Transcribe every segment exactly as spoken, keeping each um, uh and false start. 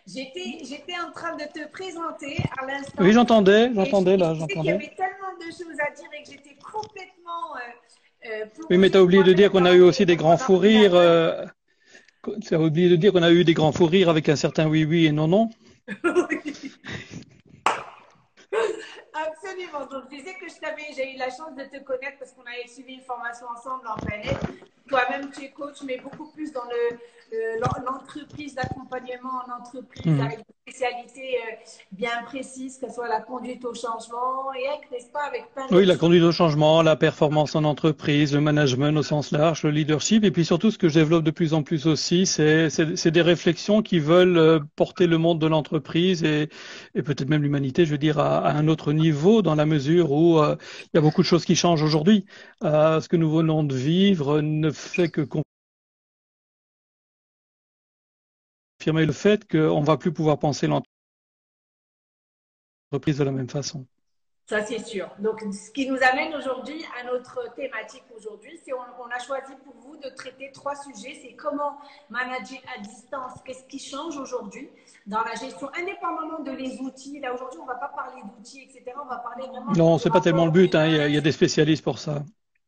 J'étais, j'étais en train de te présenter à l'instant. Oui, j'entendais, Et je j'entendais me là, disais qu'il y j'entendais. avait tellement de choses à dire et que j'étais complètement euh, euh, Oui, mais tu as plongée oublié de dire moi-même qu'on dans, a eu aussi des devant grands mon fous rires. ordinateur. Euh, tu as oublié de dire qu'on a eu des grands fous rires avec un certain oui, oui et non, non. Oui, absolument. Donc, je disais que je t'avais, j'ai eu la chance de te connaître parce qu'on avait suivi une formation ensemble en Planète. Toi-même, tu es coach, mais beaucoup plus dans le, le- l'entreprise, l'accompagnement en entreprise Mhm. avec des spécialités euh, bien précises, que ce soit la conduite au changement et avec, n'est-ce pas, avec plein Oui, d'autres la choses. conduite au changement, la performance en entreprise, le management au sens large, le leadership, et puis surtout ce que je développe de plus en plus aussi, c'est c'est- c'est des réflexions qui veulent euh, porter le monde de l'entreprise et, et peut-être même l'humanité, je veux dire, à, à un autre niveau dans la mesure où euh, il y a beaucoup de choses qui changent aujourd'hui. Euh, ce que nous venons de vivre ne fait que confirmer le fait qu'on va plus pouvoir penser l'entreprise de la même façon. Ça, c'est sûr. Donc, ce qui nous amène aujourd'hui à notre thématique aujourd'hui, c'est on, on a choisi pour vous de traiter trois sujets. C'est comment manager à distance, qu'est-ce qui change aujourd'hui dans la gestion, indépendamment de les outils. Là, aujourd'hui, on ne va pas parler d'outils, et cetera. On va parler vraiment Non, du c'est pas tellement le rapport but, hein. Il y a, humain. il y a des spécialistes pour ça.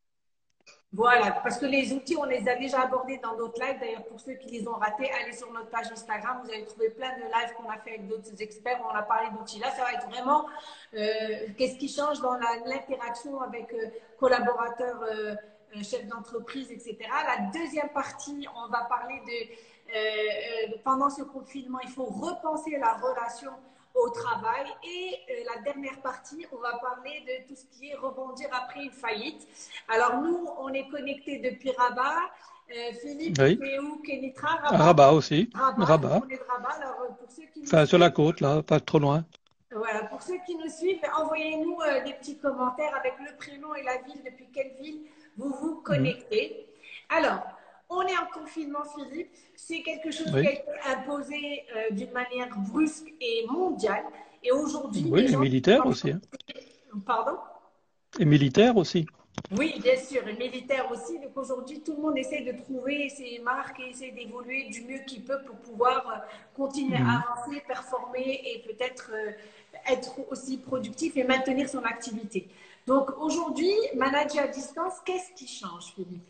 Voilà, parce que les outils, on les a déjà abordés dans d'autres lives. D'ailleurs, pour ceux qui les ont ratés, allez sur notre page Instagram. Vous allez trouver plein de lives qu'on a fait avec d'autres experts où on a parlé d'outils. Là, ça va être vraiment euh, qu'est-ce qui change dans l'interaction avec euh, collaborateurs, euh, euh, chefs d'entreprise, et cetera. La deuxième partie, on va parler de euh, euh, pendant ce confinement, il faut repenser la relation au travail. Et euh, la dernière partie, on va parler de tout ce qui est rebondir après une faillite. Alors nous, on est connectés depuis Rabat. Euh, Philippe, Oui. tu es où? Kenitra, À Rabat? Rabat aussi. Rabat, nous Rabat. on est de Rabat. Alors euh, pour ceux qui nous Enfin, sur la suivent, côte, là, pas trop loin. voilà, pour ceux qui nous suivent, envoyez-nous euh, des petits commentaires avec le prénom et la ville, depuis quelle ville vous vous Mhm. connectez. Alors, on est en confinement, Philippe. C'est quelque chose qui a Oui. été imposé euh, d'une manière brusque et mondiale. Et aujourd'hui, Oui, les et gens militaire sont... aussi, hein. Pardon? Et militaire aussi. Oui, bien sûr, et militaire aussi. Donc aujourd'hui, tout le monde essaie de trouver ses marques et essaie d'évoluer du mieux qu'il peut pour pouvoir euh, continuer Mhm. à avancer, performer et peut-être euh, être aussi productif et maintenir son activité. Donc aujourd'hui, manager à distance, qu'est-ce qui change, Philippe?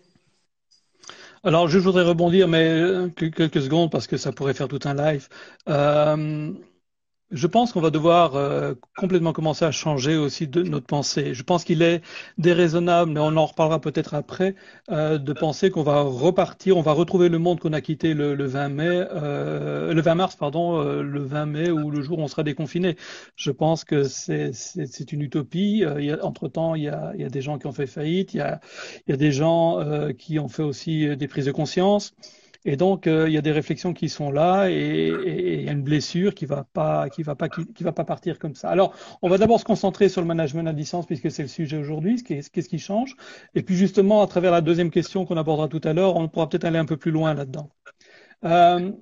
Alors, je voudrais rebondir, mais euh, que- quelques secondes parce que ça pourrait faire tout un live. Euh, Je pense qu'on va devoir euh, complètement commencer à changer aussi de notre pensée. Je pense qu'il est déraisonnable, mais on en reparlera peut-être après, euh, de penser qu'on va repartir, on va retrouver le monde qu'on a quitté le, le vingt mai, euh, le vingt mars, pardon, euh, le vingt mai ou le jour où on sera déconfiné. Je pense que c'est c'est c'est une utopie. Euh, il y a, entre-temps, il y a il y a des gens qui ont fait faillite, il y a il y a des gens euh, qui ont fait aussi euh, des prises de conscience. Et donc, euh, il y a des réflexions qui sont là et, et- et il y a une blessure qui va pas, qui va pas, qui, qui va pas partir comme ça. Alors, on va d'abord se concentrer sur le management à distance puisque c'est le sujet aujourd'hui, ce qui est- qu'est-ce qui change. Et puis justement, à travers la deuxième question qu'on abordera tout à l'heure, on pourra peut-être aller un peu plus loin là-dedans. Euh,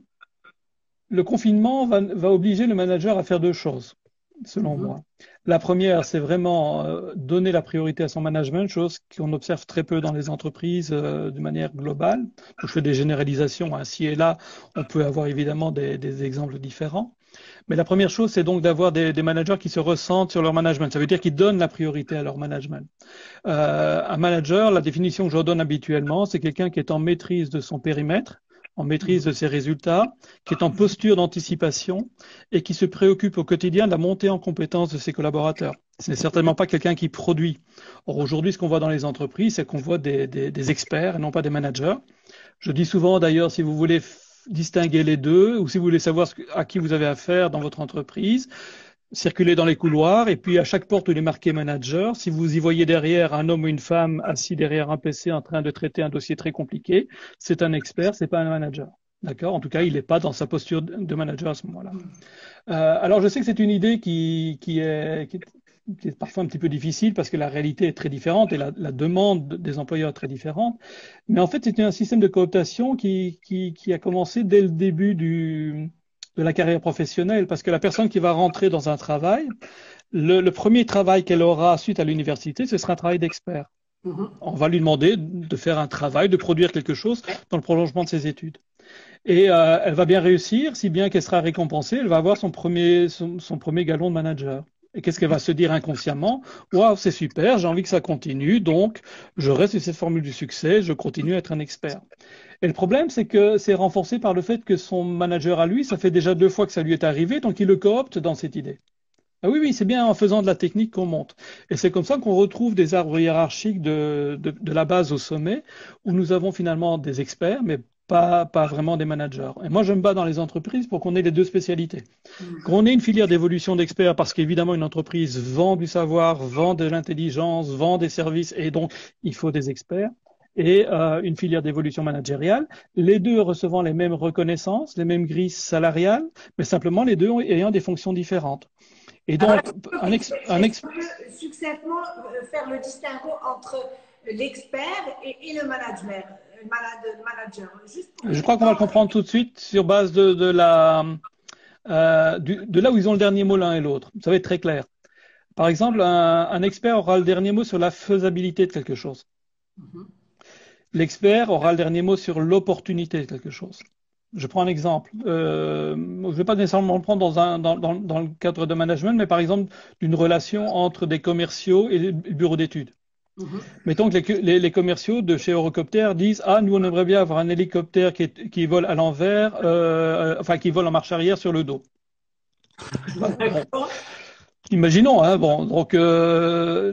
le confinement va, va obliger le manager à faire deux choses, selon Mhm. moi. La première, c'est vraiment euh, donner la priorité à son management, chose qu'on observe très peu dans les entreprises euh, de manière globale. Donc, je fais des généralisations, hein. Ci et là, on peut avoir évidemment des, des exemples différents. Mais la première chose, c'est donc d'avoir des, des managers qui se ressentent sur leur management. Ça veut dire qu'ils donnent la priorité à leur management. Euh, un manager, la définition que je donne habituellement, c'est quelqu'un qui est en maîtrise de son périmètre, en maîtrise de ses résultats, qui est en posture d'anticipation et qui se préoccupe au quotidien de la montée en compétence de ses collaborateurs. Ce n'est certainement pas quelqu'un qui produit. Or, aujourd'hui, ce qu'on voit dans les entreprises, c'est qu'on voit des, des, des experts et non pas des managers. Je dis souvent d'ailleurs, si vous voulez distinguer les deux ou si vous voulez savoir à qui vous avez affaire dans votre entreprise, circulez dans les couloirs et puis à chaque porte où il est marqué manager, si vous y voyez derrière un homme ou une femme assis derrière un P C en train de traiter un dossier très compliqué, c'est un expert, c'est pas un manager. D'accord? En tout cas, il n'est pas dans sa posture de manager à ce moment-là. Euh, alors, je sais que c'est une idée qui, qui, est, qui, est, qui est parfois un petit peu difficile parce que la réalité est très différente et la, la demande des employeurs est très différente. Mais en fait, c'est un système de cooptation qui, qui, qui a commencé dès le début du, de la carrière professionnelle parce que la personne qui va rentrer dans un travail, le, le premier travail qu'elle aura suite à l'université, ce sera un travail d'expert. Mhm. On va lui demander de faire un travail, de produire quelque chose dans le prolongement de ses études. Et euh, elle va bien réussir, si bien qu'elle sera récompensée, elle va avoir son premier, son, son premier galon de manager. Et qu'est-ce qu'elle va se dire inconsciemment? Waouh, c'est super, j'ai envie que ça continue, donc je reste sur cette formule du succès, je continue à être un expert. Et le problème, c'est que c'est renforcé par le fait que son manager à lui, ça fait déjà deux fois que ça lui est arrivé, donc il le coopte dans cette idée. Ah oui, oui, c'est bien en faisant de la technique qu'on monte. Et c'est comme ça qu'on retrouve des arbres hiérarchiques de, de, de la base au sommet, où nous avons finalement des experts, mais pas, pas vraiment des managers. Et moi, je me bats dans les entreprises pour qu'on ait les deux spécialités. Qu'on ait une filière d'évolution d'experts, parce qu'évidemment, une entreprise vend du savoir, vend de l'intelligence, vend des services, et donc il faut des experts. Et euh, une filière d'évolution managériale, les deux recevant les mêmes reconnaissances, les mêmes grilles salariales, mais simplement les deux ayant des fonctions différentes. Et donc, Alors, un ex, un ex... on peut succinctement faire le distinguo entre l'expert et, et le management, le manager. Juste pour Je crois qu'on va le comprendre tout de suite sur base de, de, la, euh, du, de là où ils ont le dernier mot l'un et l'autre. Ça va être très clair. Par exemple, un, un expert aura le dernier mot sur la faisabilité de quelque chose. Mm-hmm. L'expert aura le dernier mot sur l'opportunité de quelque chose. Je prends un exemple. Euh, je ne vais pas nécessairement le prendre dans, un, dans, dans, dans le cadre de management, mais par exemple d'une relation entre des commerciaux et le bureau d'études. Mmh. Mettons que les, les, les commerciaux de chez Eurocopter disent « Ah, nous, on aimerait bien avoir un hélicoptère qui, est, qui vole à l'envers, euh, enfin, qui vole en marche arrière sur le dos. » Bon. Imaginons, hein, bon, donc euh,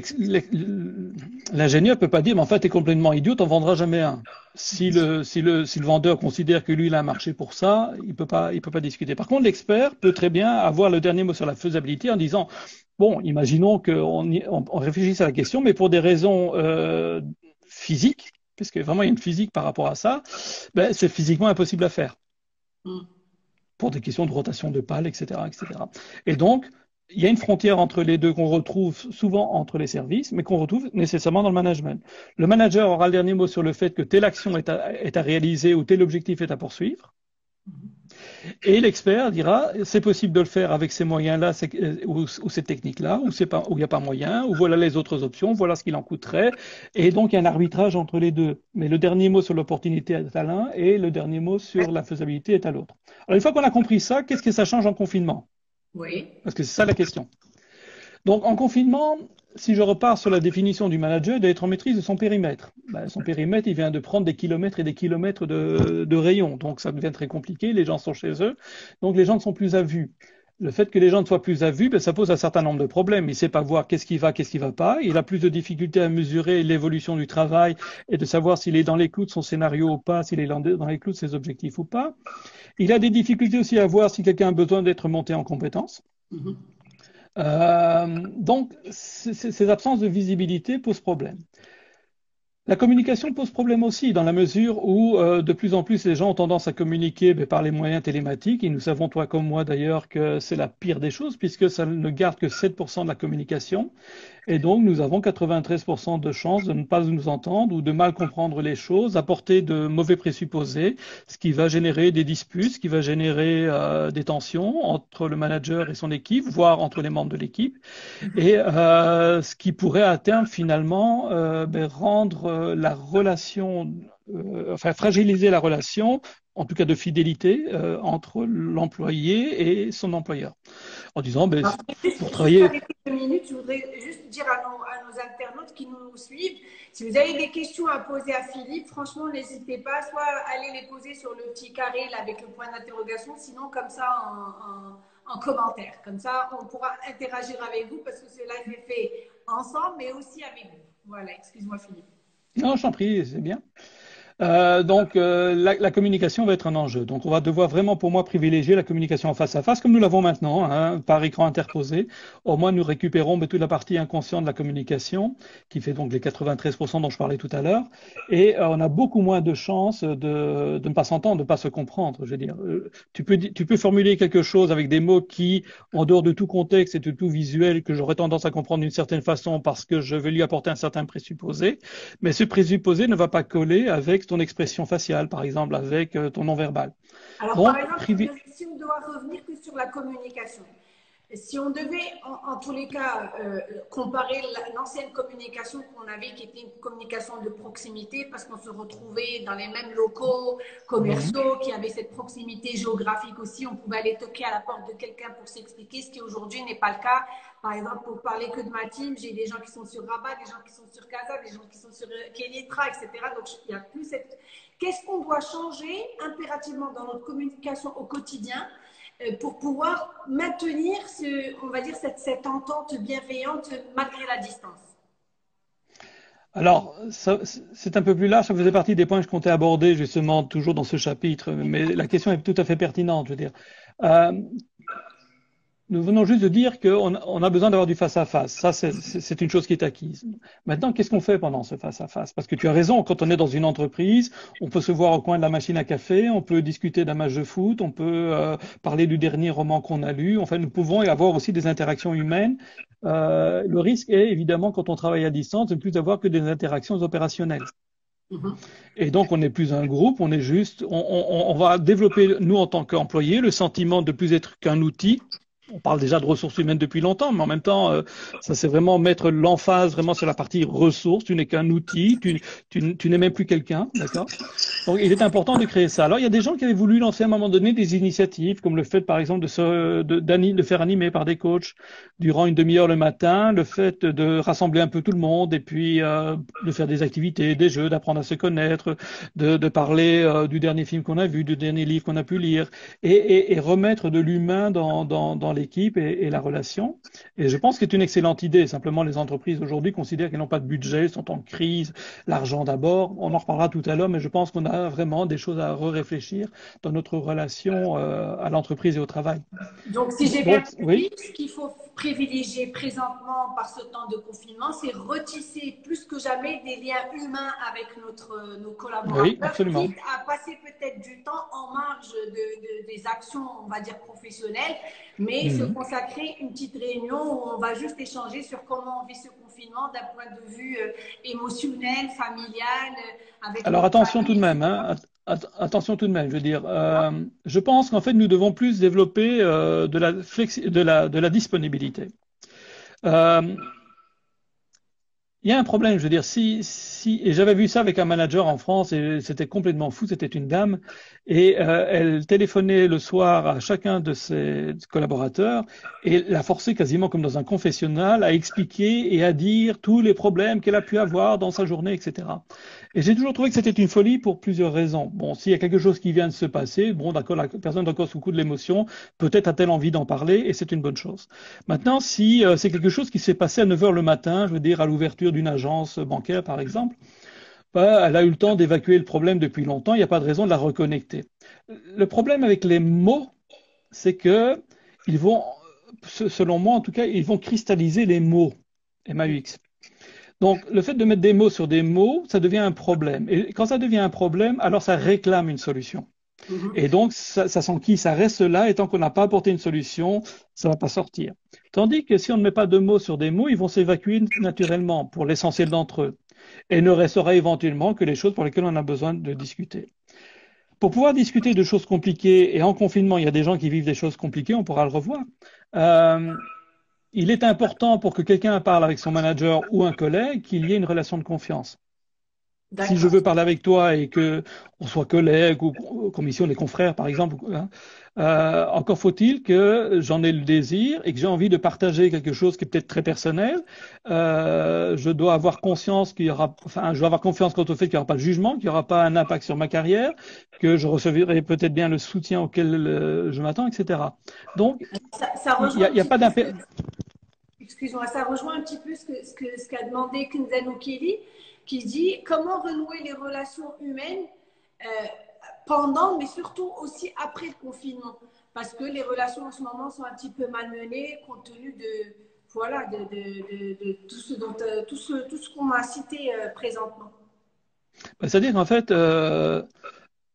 l'ingénieur peut pas dire, mais en fait, t'es complètement idiot, t'en vendras jamais un. Si le, si le, si le vendeur considère que lui, il a un marché pour ça, il peut pas, il peut pas discuter. Par contre, l'expert peut très bien avoir le dernier mot sur la faisabilité en disant, bon, imaginons qu'on on, on réfléchisse à la question, mais pour des raisons euh, physiques, parce que vraiment il y a une physique par rapport à ça, ben, c'est physiquement impossible à faire. Mm. Pour des questions de rotation de pales, et cetera, et cetera. Et donc, il y a une frontière entre les deux qu'on retrouve souvent entre les services, mais qu'on retrouve nécessairement dans le management. Le manager aura le dernier mot sur le fait que telle action est à, est à réaliser ou tel objectif est à poursuivre. Et l'expert dira, c'est possible de le faire avec ces moyens-là ou, ou ces techniques-là, ou c'est pas, où il n'y a pas moyen, ou voilà les autres options, voilà ce qu'il en coûterait. Et donc, il y a un arbitrage entre les deux. Mais le dernier mot sur l'opportunité est à l'un et le dernier mot sur la faisabilité est à l'autre. Alors, une fois qu'on a compris ça, qu'est-ce que ça change en confinement? Oui. Parce que c'est ça la question. Donc, en confinement, si je repars sur la définition du manager, il doit être en maîtrise de son périmètre. Ben, son périmètre, il vient de prendre des kilomètres et des kilomètres de, de rayons. Donc, ça devient très compliqué. Les gens sont chez eux. Donc, les gens ne sont plus à vue. Le fait que les gens ne soient plus à vue, ben, ça pose un certain nombre de problèmes. Il ne sait pas voir qu'est-ce qui va, qu'est-ce qui ne va pas. Il a plus de difficultés à mesurer l'évolution du travail et de savoir s'il est dans les clous de son scénario ou pas, s'il est dans les clous de ses objectifs ou pas. Il a des difficultés aussi à voir si quelqu'un a besoin d'être monté en compétence. Mm-hmm. Euh, donc, ces absences de visibilité posent problème. La communication pose problème aussi, dans la mesure où euh, de plus en plus les gens ont tendance à communiquer mais par les moyens télématiques. Et nous savons, toi comme moi d'ailleurs, que c'est la pire des choses, puisque ça ne garde que sept pour cent de la communication. Et donc, nous avons quatre-vingt-treize pour cent de chances de ne pas nous entendre ou de mal comprendre les choses, apporter de mauvais présupposés, ce qui va générer des disputes, ce qui va générer euh, des tensions entre le manager et son équipe, voire entre les membres de l'équipe, et euh, ce qui pourrait à terme finalement euh, ben, rendre euh, la relation, euh, enfin fragiliser la relation, en tout cas de fidélité, euh, entre l'employé et son employeur. En disant, ben, Alors, pour travailler... Deux minutes, je voudrais juste dire à nos, à nos internautes qui nous suivent, si vous avez des questions à poser à Philippe, franchement, n'hésitez pas, soit allez les poser sur le petit carré là, avec le point d'interrogation, sinon comme ça en, en, en commentaire. Comme ça, on pourra interagir avec vous parce que ce live est fait ensemble, mais aussi avec vous. Voilà, excuse-moi Philippe. Non, je t'en prie, c'est bien. Euh, donc, euh, la, la communication va être un enjeu. Donc, on va devoir vraiment, pour moi, privilégier la communication en face à face, comme nous l'avons maintenant, hein, par écran interposé. Au moins, nous récupérons mais, toute la partie inconsciente de la communication, qui fait donc les quatre-vingt-treize pour cent dont je parlais tout à l'heure. Et euh, on a beaucoup moins de chances de, de ne pas s'entendre, de ne pas se comprendre. Je veux dire, euh, tu peux, tu peux formuler quelque chose avec des mots qui, en dehors de tout contexte et de tout visuel, que j'aurais tendance à comprendre d'une certaine façon parce que je vais lui apporter un certain présupposé. Mais ce présupposé ne va pas coller avec ton expression faciale, par exemple, avec euh, ton non-verbal. Alors, donc, par exemple, privi... si on doit revenir que sur la communication, Si on devait, en, en tous les cas, euh, comparer l'ancienne communication qu'on avait, qui était une communication de proximité, parce qu'on se retrouvait dans les mêmes locaux Mhm. commerciaux, qui avaient cette proximité géographique aussi, on pouvait aller toquer à la porte de quelqu'un pour s'expliquer, ce qui aujourd'hui n'est pas le cas. Par exemple, pour parler que de ma team, j'ai des gens qui sont sur Rabat, des gens qui sont sur Casa, des gens qui sont sur Kenitra, et cetera. Donc, il n'y a plus cette... Qu'est-ce qu'on doit changer impérativement dans notre communication au quotidien pour pouvoir maintenir, ce, on va dire, cette, cette entente bienveillante malgré la distance? Alors, ça, c'est un peu plus large, ça faisait partie des points que je comptais aborder justement toujours dans ce chapitre, mais la question est tout à fait pertinente, je veux dire. Euh, Nous venons juste de dire qu'on on a besoin d'avoir du face-à-face. Ça, c'est une chose qui est acquise. Maintenant, qu'est-ce qu'on fait pendant ce face-à-face? Parce que tu as raison, quand on est dans une entreprise, on peut se voir au coin de la machine à café, on peut discuter d'un match de foot, on peut euh, parler du dernier roman qu'on a lu. Enfin, nous pouvons y avoir aussi des interactions humaines. Euh, le risque est évidemment, quand on travaille à distance, de ne plus avoir que des interactions opérationnelles. Mhm. Et donc, on n'est plus un groupe, on est juste, on, on, on va développer, nous, en tant qu'employés, le sentiment de plus être qu'un outil. On parle déjà de ressources humaines depuis longtemps, mais en même temps, euh, ça c'est vraiment mettre l'emphase vraiment sur la partie ressources. Tu n'es qu'un outil, tu, tu, tu n'es même plus quelqu'un, d'accord? Donc, il est important de créer ça. Alors, il y a des gens qui avaient voulu lancer à un moment donné des initiatives, comme le fait, par exemple, de se, de, de faire animer par des coachs durant une demi-heure le matin, le fait de rassembler un peu tout le monde et puis euh, de faire des activités, des jeux, d'apprendre à se connaître, de, de parler euh, du dernier film qu'on a vu, du dernier livre qu'on a pu lire, et, et, et remettre de l'humain dans, dans, dans l'équipe et, et la relation. Et je pense que c'est une excellente idée. Simplement, les entreprises aujourd'hui considèrent qu'elles n'ont pas de budget, sont en crise, l'argent d'abord. On en reparlera tout à l'heure, mais je pense qu'on a vraiment des choses à réfléchir dans notre relation euh, à l'entreprise et au travail. Donc, si j'ai bien Donc, compris, oui, ce qu'il faut privilégier présentement par ce temps de confinement, c'est retisser plus que jamais des liens humains avec notre, nos oui, collaborateurs, quitte absolument. à passer peut-être du temps en marge de, de, des actions, on va dire, professionnelles, mais se Mhm. consacrer une petite réunion où on va juste échanger sur comment on vit ce confinement d'un point de vue euh, émotionnel, familial, euh, avec Alors notre attention tout famille, de même, et cetera. hein, at- attention tout de même. Je veux dire, euh, je pense qu'en fait nous devons plus développer euh, de la flexi- de la de la disponibilité. Euh, Il y a un problème, je veux dire, si, si, et j'avais vu ça avec un manager en France et c'était complètement fou, c'était une dame et euh, elle téléphonait le soir à chacun de ses collaborateurs et la forçait quasiment comme dans un confessionnal à expliquer et à dire tous les problèmes qu'elle a pu avoir dans sa journée, et cetera. Et j'ai toujours trouvé que c'était une folie pour plusieurs raisons. Bon, s'il y a quelque chose qui vient de se passer, bon, d'accord, la personne est encore sous le coup de l'émotion, peut-être a-t-elle envie d'en parler et c'est une bonne chose. Maintenant, si euh, c'est quelque chose qui s'est passé à neuf heures le matin, je veux dire à l'ouverture d'une agence bancaire par exemple, bah, elle a eu le temps d'évacuer le problème depuis longtemps, il n'y a pas de raison de la reconnecter. Le problème avec les mots, c'est que ils vont, selon moi en tout cas, ils vont cristalliser les mots, M A U X. Donc, le fait de mettre des mots sur des mots, ça devient un problème. Et quand ça devient un problème, alors ça réclame une solution. Mhm. Et donc, ça, ça s'enquille, ça reste là, et tant qu'on n'a pas apporté une solution, ça ne va pas sortir. Tandis que si on ne met pas de mots sur des mots, ils vont s'évacuer naturellement pour l'essentiel d'entre eux. Et ne restera éventuellement que les choses pour lesquelles on a besoin de discuter. Pour pouvoir discuter de choses compliquées, et en confinement, il y a des gens qui vivent des choses compliquées, on pourra le revoir. Euh, il est important pour que quelqu'un parle avec son manager ou un collègue qu'il y ait une relation de confiance. Si je D'accord. veux parler avec toi et que on soit collègue ou comme ici on est confrères par exemple, hein, euh, encore faut-il que j'en ai le désir et que j'ai envie de partager quelque chose qui est peut-être très personnel. Euh, je dois avoir conscience qu'il y aura, enfin, je dois avoir confiance quant au fait qu'il n'y aura pas de jugement, qu'il n'y aura pas un impact sur ma carrière, que je recevrai peut-être bien le soutien auquel euh, je m'attends, et cetera. Donc Ça, ça il n'y rejoint a, un il y a petit pas peu ce que, d'impact. excuse-moi, ça rejoint un petit peu ce que, ce que, ce qu'a demandé Kinzano Kelly, qui dit comment renouer les relations humaines euh, pendant, mais surtout aussi après le confinement. Parce que les relations en ce moment sont un petit peu malmenées compte tenu de, voilà, de, de, de, de tout ce dont, euh, tout ce, tout ce qu'on a cité euh, présentement. C'est-à-dire qu'en fait, euh,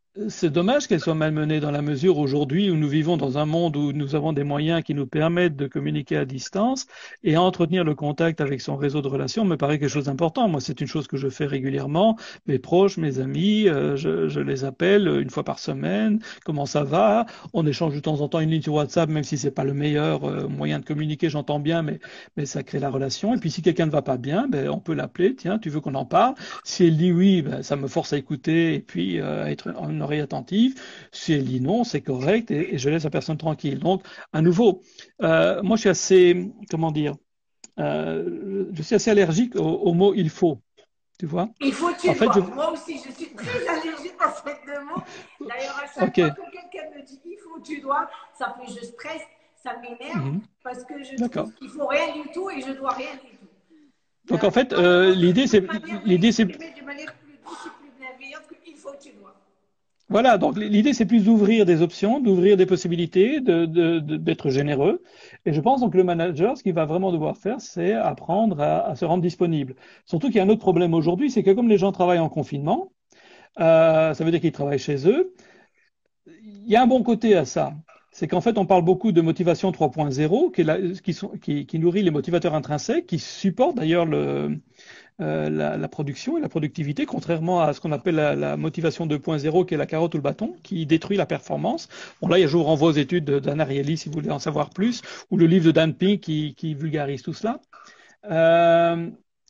C'est dommage qu'elle soit malmenée dans la mesure aujourd'hui où nous vivons dans un monde où nous avons des moyens qui nous permettent de communiquer à distance et entretenir le contact avec son réseau de relations me paraît quelque chose d'important. Moi, c'est une chose que je fais régulièrement. Mes proches, mes amis, euh, je, je les appelle une fois par semaine. Comment ça va? On échange de temps en temps une ligne sur WhatsApp, même si c'est pas le meilleur euh, moyen de communiquer, j'entends bien, mais, mais ça crée la relation. Et puis, si quelqu'un ne va pas bien, ben, on peut l'appeler. Tiens, tu veux qu'on en parle? Si elle dit oui, ben, ça me force à écouter et puis euh, à être en oreille attentive. Si elle dit non, c'est correct et, et je laisse la personne tranquille. Donc, à nouveau, euh, moi, je suis assez, comment dire, euh, je suis assez allergique au, au mot il faut. Tu vois? Il faut, tu En fait, dois. je. Moi aussi, je suis très allergique à ces deux mots. D'ailleurs, à chaque Ok. fois que quelqu'un me dit il faut, tu dois, ça fait je stresse, ça m'énerve Mhm. parce que je D'accord. trouve qu'il faut rien du tout et je dois rien du tout. Donc, Euh, en fait, moi, je euh, pense que l'idée, c'est c'est, une manière de l'idée, c'est, l'exprimer de manière plus douce et plus bienveillante que il faut, tu dois. voilà, donc l'idée c'est plus d'ouvrir des options, d'ouvrir des possibilités, de, de, de- d'être généreux. Et je pense donc que le manager, ce qu'il va vraiment devoir faire, c'est apprendre à, à se rendre disponible. Surtout qu'il y a un autre problème aujourd'hui, c'est que comme les gens travaillent en confinement, euh, ça veut dire qu'ils travaillent chez eux. Il y a un bon côté à ça. C'est qu'en fait, on parle beaucoup de motivation trois point zéro, qui, est la- qui, sont- qui- qui nourrit les motivateurs intrinsèques, qui supportent d'ailleurs le, euh, la, la production et la productivité, contrairement à ce qu'on appelle la, la motivation deux point zéro, qui est la carotte ou le bâton, qui détruit la performance. Bon, là, je vous renvoie aux études de- d'Anna Ariely, si vous voulez en savoir plus, ou le livre de Dan Pink qui, qui vulgarise tout cela. Euh,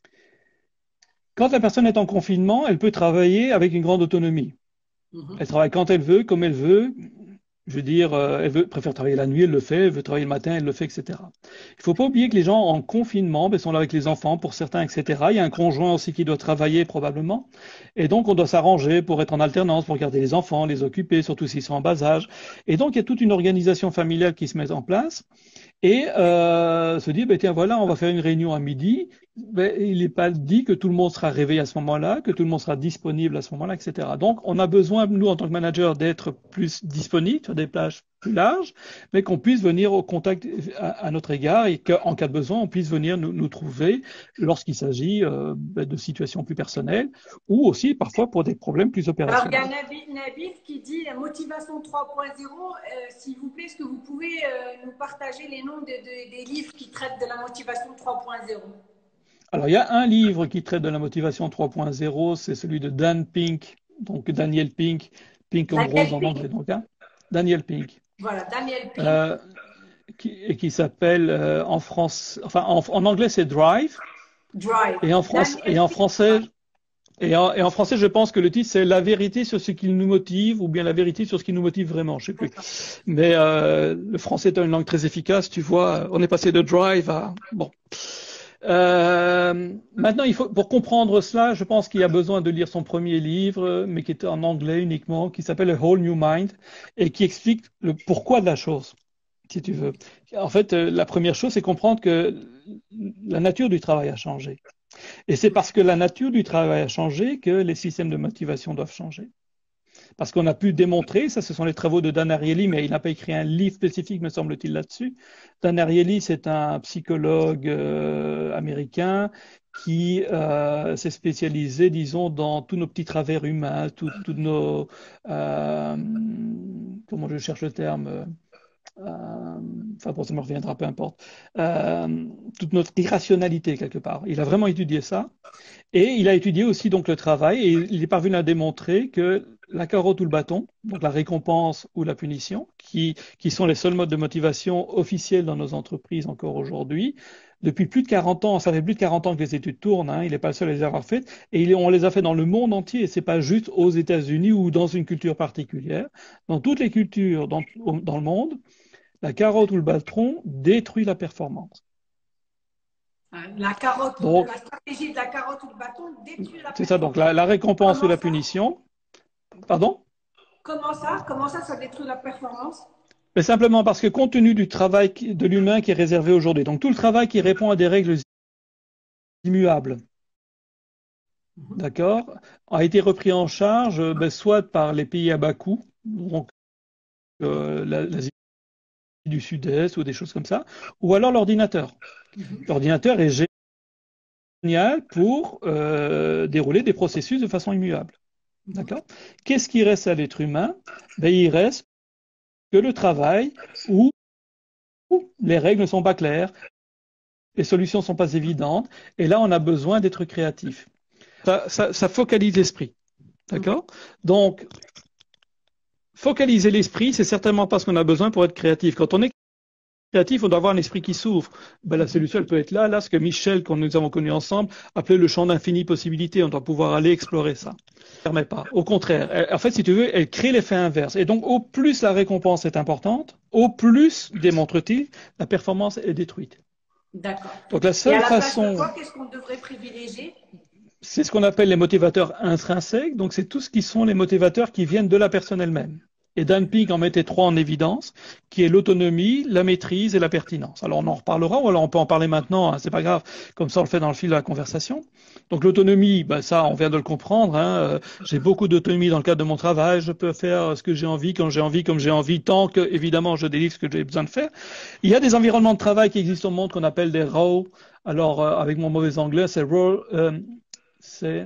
Quand la personne est en confinement, elle peut travailler avec une grande autonomie. Elle Mhm. travaille quand elle veut, comme elle veut. Je veux dire, euh, elle veut, préfère travailler la nuit, elle le fait. Elle veut travailler le matin, elle le fait, et cetera. Il ne faut pas oublier que les gens en confinement ben, sont là avec les enfants, pour certains, et cetera. Il y a un conjoint aussi qui doit travailler probablement. Et donc, on doit s'arranger pour être en alternance, pour garder les enfants, les occuper, surtout s'ils sont en bas âge. Et donc, il y a toute une organisation familiale qui se met en place et euh, se dit, ben, tiens, voilà, on va faire une réunion à midi. Ben, il n'est pas dit que tout le monde sera réveillé à ce moment-là, que tout le monde sera disponible à ce moment-là, et cetera. Donc, on a besoin, nous, en tant que manager, d'être plus disponible sur des plages plus larges, mais qu'on puisse venir au contact à, à notre égard et qu'en cas de besoin, on puisse venir nous, nous trouver lorsqu'il s'agit euh, ben, de situations plus personnelles ou aussi parfois pour des problèmes plus Alors, il y a opérationnels. Nabil, Nabil qui dit motivation trois point zéro. Euh, S'il vous plaît, est-ce que vous pouvez euh, nous partager les noms de, de- des livres qui traitent de la motivation trois point zéro? Alors, il y a un livre qui traite de la motivation trois point zéro, c'est celui de Dan Pink, donc Daniel Pink, Pink comme rose Daniel en anglais, Pink. donc, hein, Daniel Pink, Voilà, Daniel Pink. euh, qui, et qui s'appelle euh, en France, enfin en, en anglais c'est Drive, Drive. et en France, et Daniel en Pink. français, et en, et en français, je pense que le titre c'est La vérité sur ce qui nous motive, ou bien La vérité sur ce qui nous motive vraiment, je sais plus. Mais euh, le français est une langue très efficace, tu vois. On est passé de Drive à bon. Euh, maintenant, il faut, pour comprendre cela, je pense qu'il y a besoin de lire son premier livre, mais qui est en anglais uniquement, qui s'appelle A Whole New Mind et qui explique le pourquoi de la chose, si tu veux. En fait, euh, la première chose, c'est comprendre que la nature du travail a changé. Et c'est parce que la nature du travail a changé que les systèmes de motivation doivent changer. Parce qu'on a pu démontrer, ça ce sont les travaux de Dan Ariely, mais il n'a pas écrit un livre spécifique, me semble-t-il, là-dessus. Dan Ariely, c'est un psychologue euh, américain qui euh, s'est spécialisé, disons, dans tous nos petits travers humains, tous nos, euh, comment je cherche le terme, euh, enfin bon, ça me reviendra, peu importe, euh, toute notre irrationalité quelque part. Il a vraiment étudié ça. Et il a étudié aussi donc le travail et il est parvenu à démontrer que la carotte ou le bâton, donc la récompense ou la punition, qui, qui sont les seuls modes de motivation officiels dans nos entreprises encore aujourd'hui, depuis plus de quarante ans, ça fait plus de quarante ans que les études tournent, hein, il n'est pas le seul à les avoir faites, et il, on les a fait dans le monde entier, et c'est pas juste aux États-Unis ou dans une culture particulière. Dans toutes les cultures dans, dans le monde, la carotte ou le bâton détruit la performance. La carotte, Donc, la stratégie de la carotte ou le bâton détruit la c'est ça, donc performance. la, la récompense ou Comment la ça? punition, pardon? Comment ça? Comment ça, ça détruit la performance? Mais simplement parce que compte tenu du travail de l'humain qui est réservé aujourd'hui, donc tout le travail qui répond à des règles immuables, d'accord, a été repris en charge euh, ben, soit par les pays à bas coût, donc euh, l'Asie du Sud-Est ou des choses comme ça, ou alors l'ordinateur. L'ordinateur est génial pour euh, dérouler des processus de façon immuable. D'accord? Qu'est-ce qui reste à l'être humain? Ben, il reste que le travail où les règles ne sont pas claires, les solutions ne sont pas évidentes, et là, on a besoin d'être créatif. Ça, ça, ça focalise l'esprit. D'accord? Donc, focaliser l'esprit, c'est certainement pas ce qu'on a besoin pour être créatif. Quand on est créatif, on doit avoir un esprit qui s'ouvre. Ben, la solution, elle peut être là, là, ce que Michel, quand nous avons connu ensemble, appelait le champ d'infinies possibilités. On doit pouvoir aller explorer ça. Ne permet pas. Au contraire, elle, en fait, si tu veux, elle crée l'effet inverse. Et donc, au plus la récompense est importante, au plus, démontre-t-il, la performance est détruite. D'accord. Donc, la Et seule à la place de façon, quoi, qu'est-ce qu'on devrait privilégier? c'est ce qu'on appelle les motivateurs intrinsèques. Donc, c'est tout ce qui sont les motivateurs qui viennent de la personne elle-même. Et Dan Pink en mettait trois en évidence, qui est l'autonomie, la maîtrise et la pertinence. Alors on en reparlera, ou alors on peut en parler maintenant, hein, c'est pas grave, comme ça on le fait dans le fil de la conversation. Donc l'autonomie, ben ça on vient de le comprendre, hein, euh, j'ai beaucoup d'autonomie dans le cadre de mon travail, je peux faire ce que j'ai envie, quand j'ai envie, comme j'ai envie, tant que évidemment je délivre ce que j'ai besoin de faire. Il y a des environnements de travail qui existent au monde qu'on appelle des R A W. Alors euh, avec mon mauvais anglais, c'est role, euh, c'est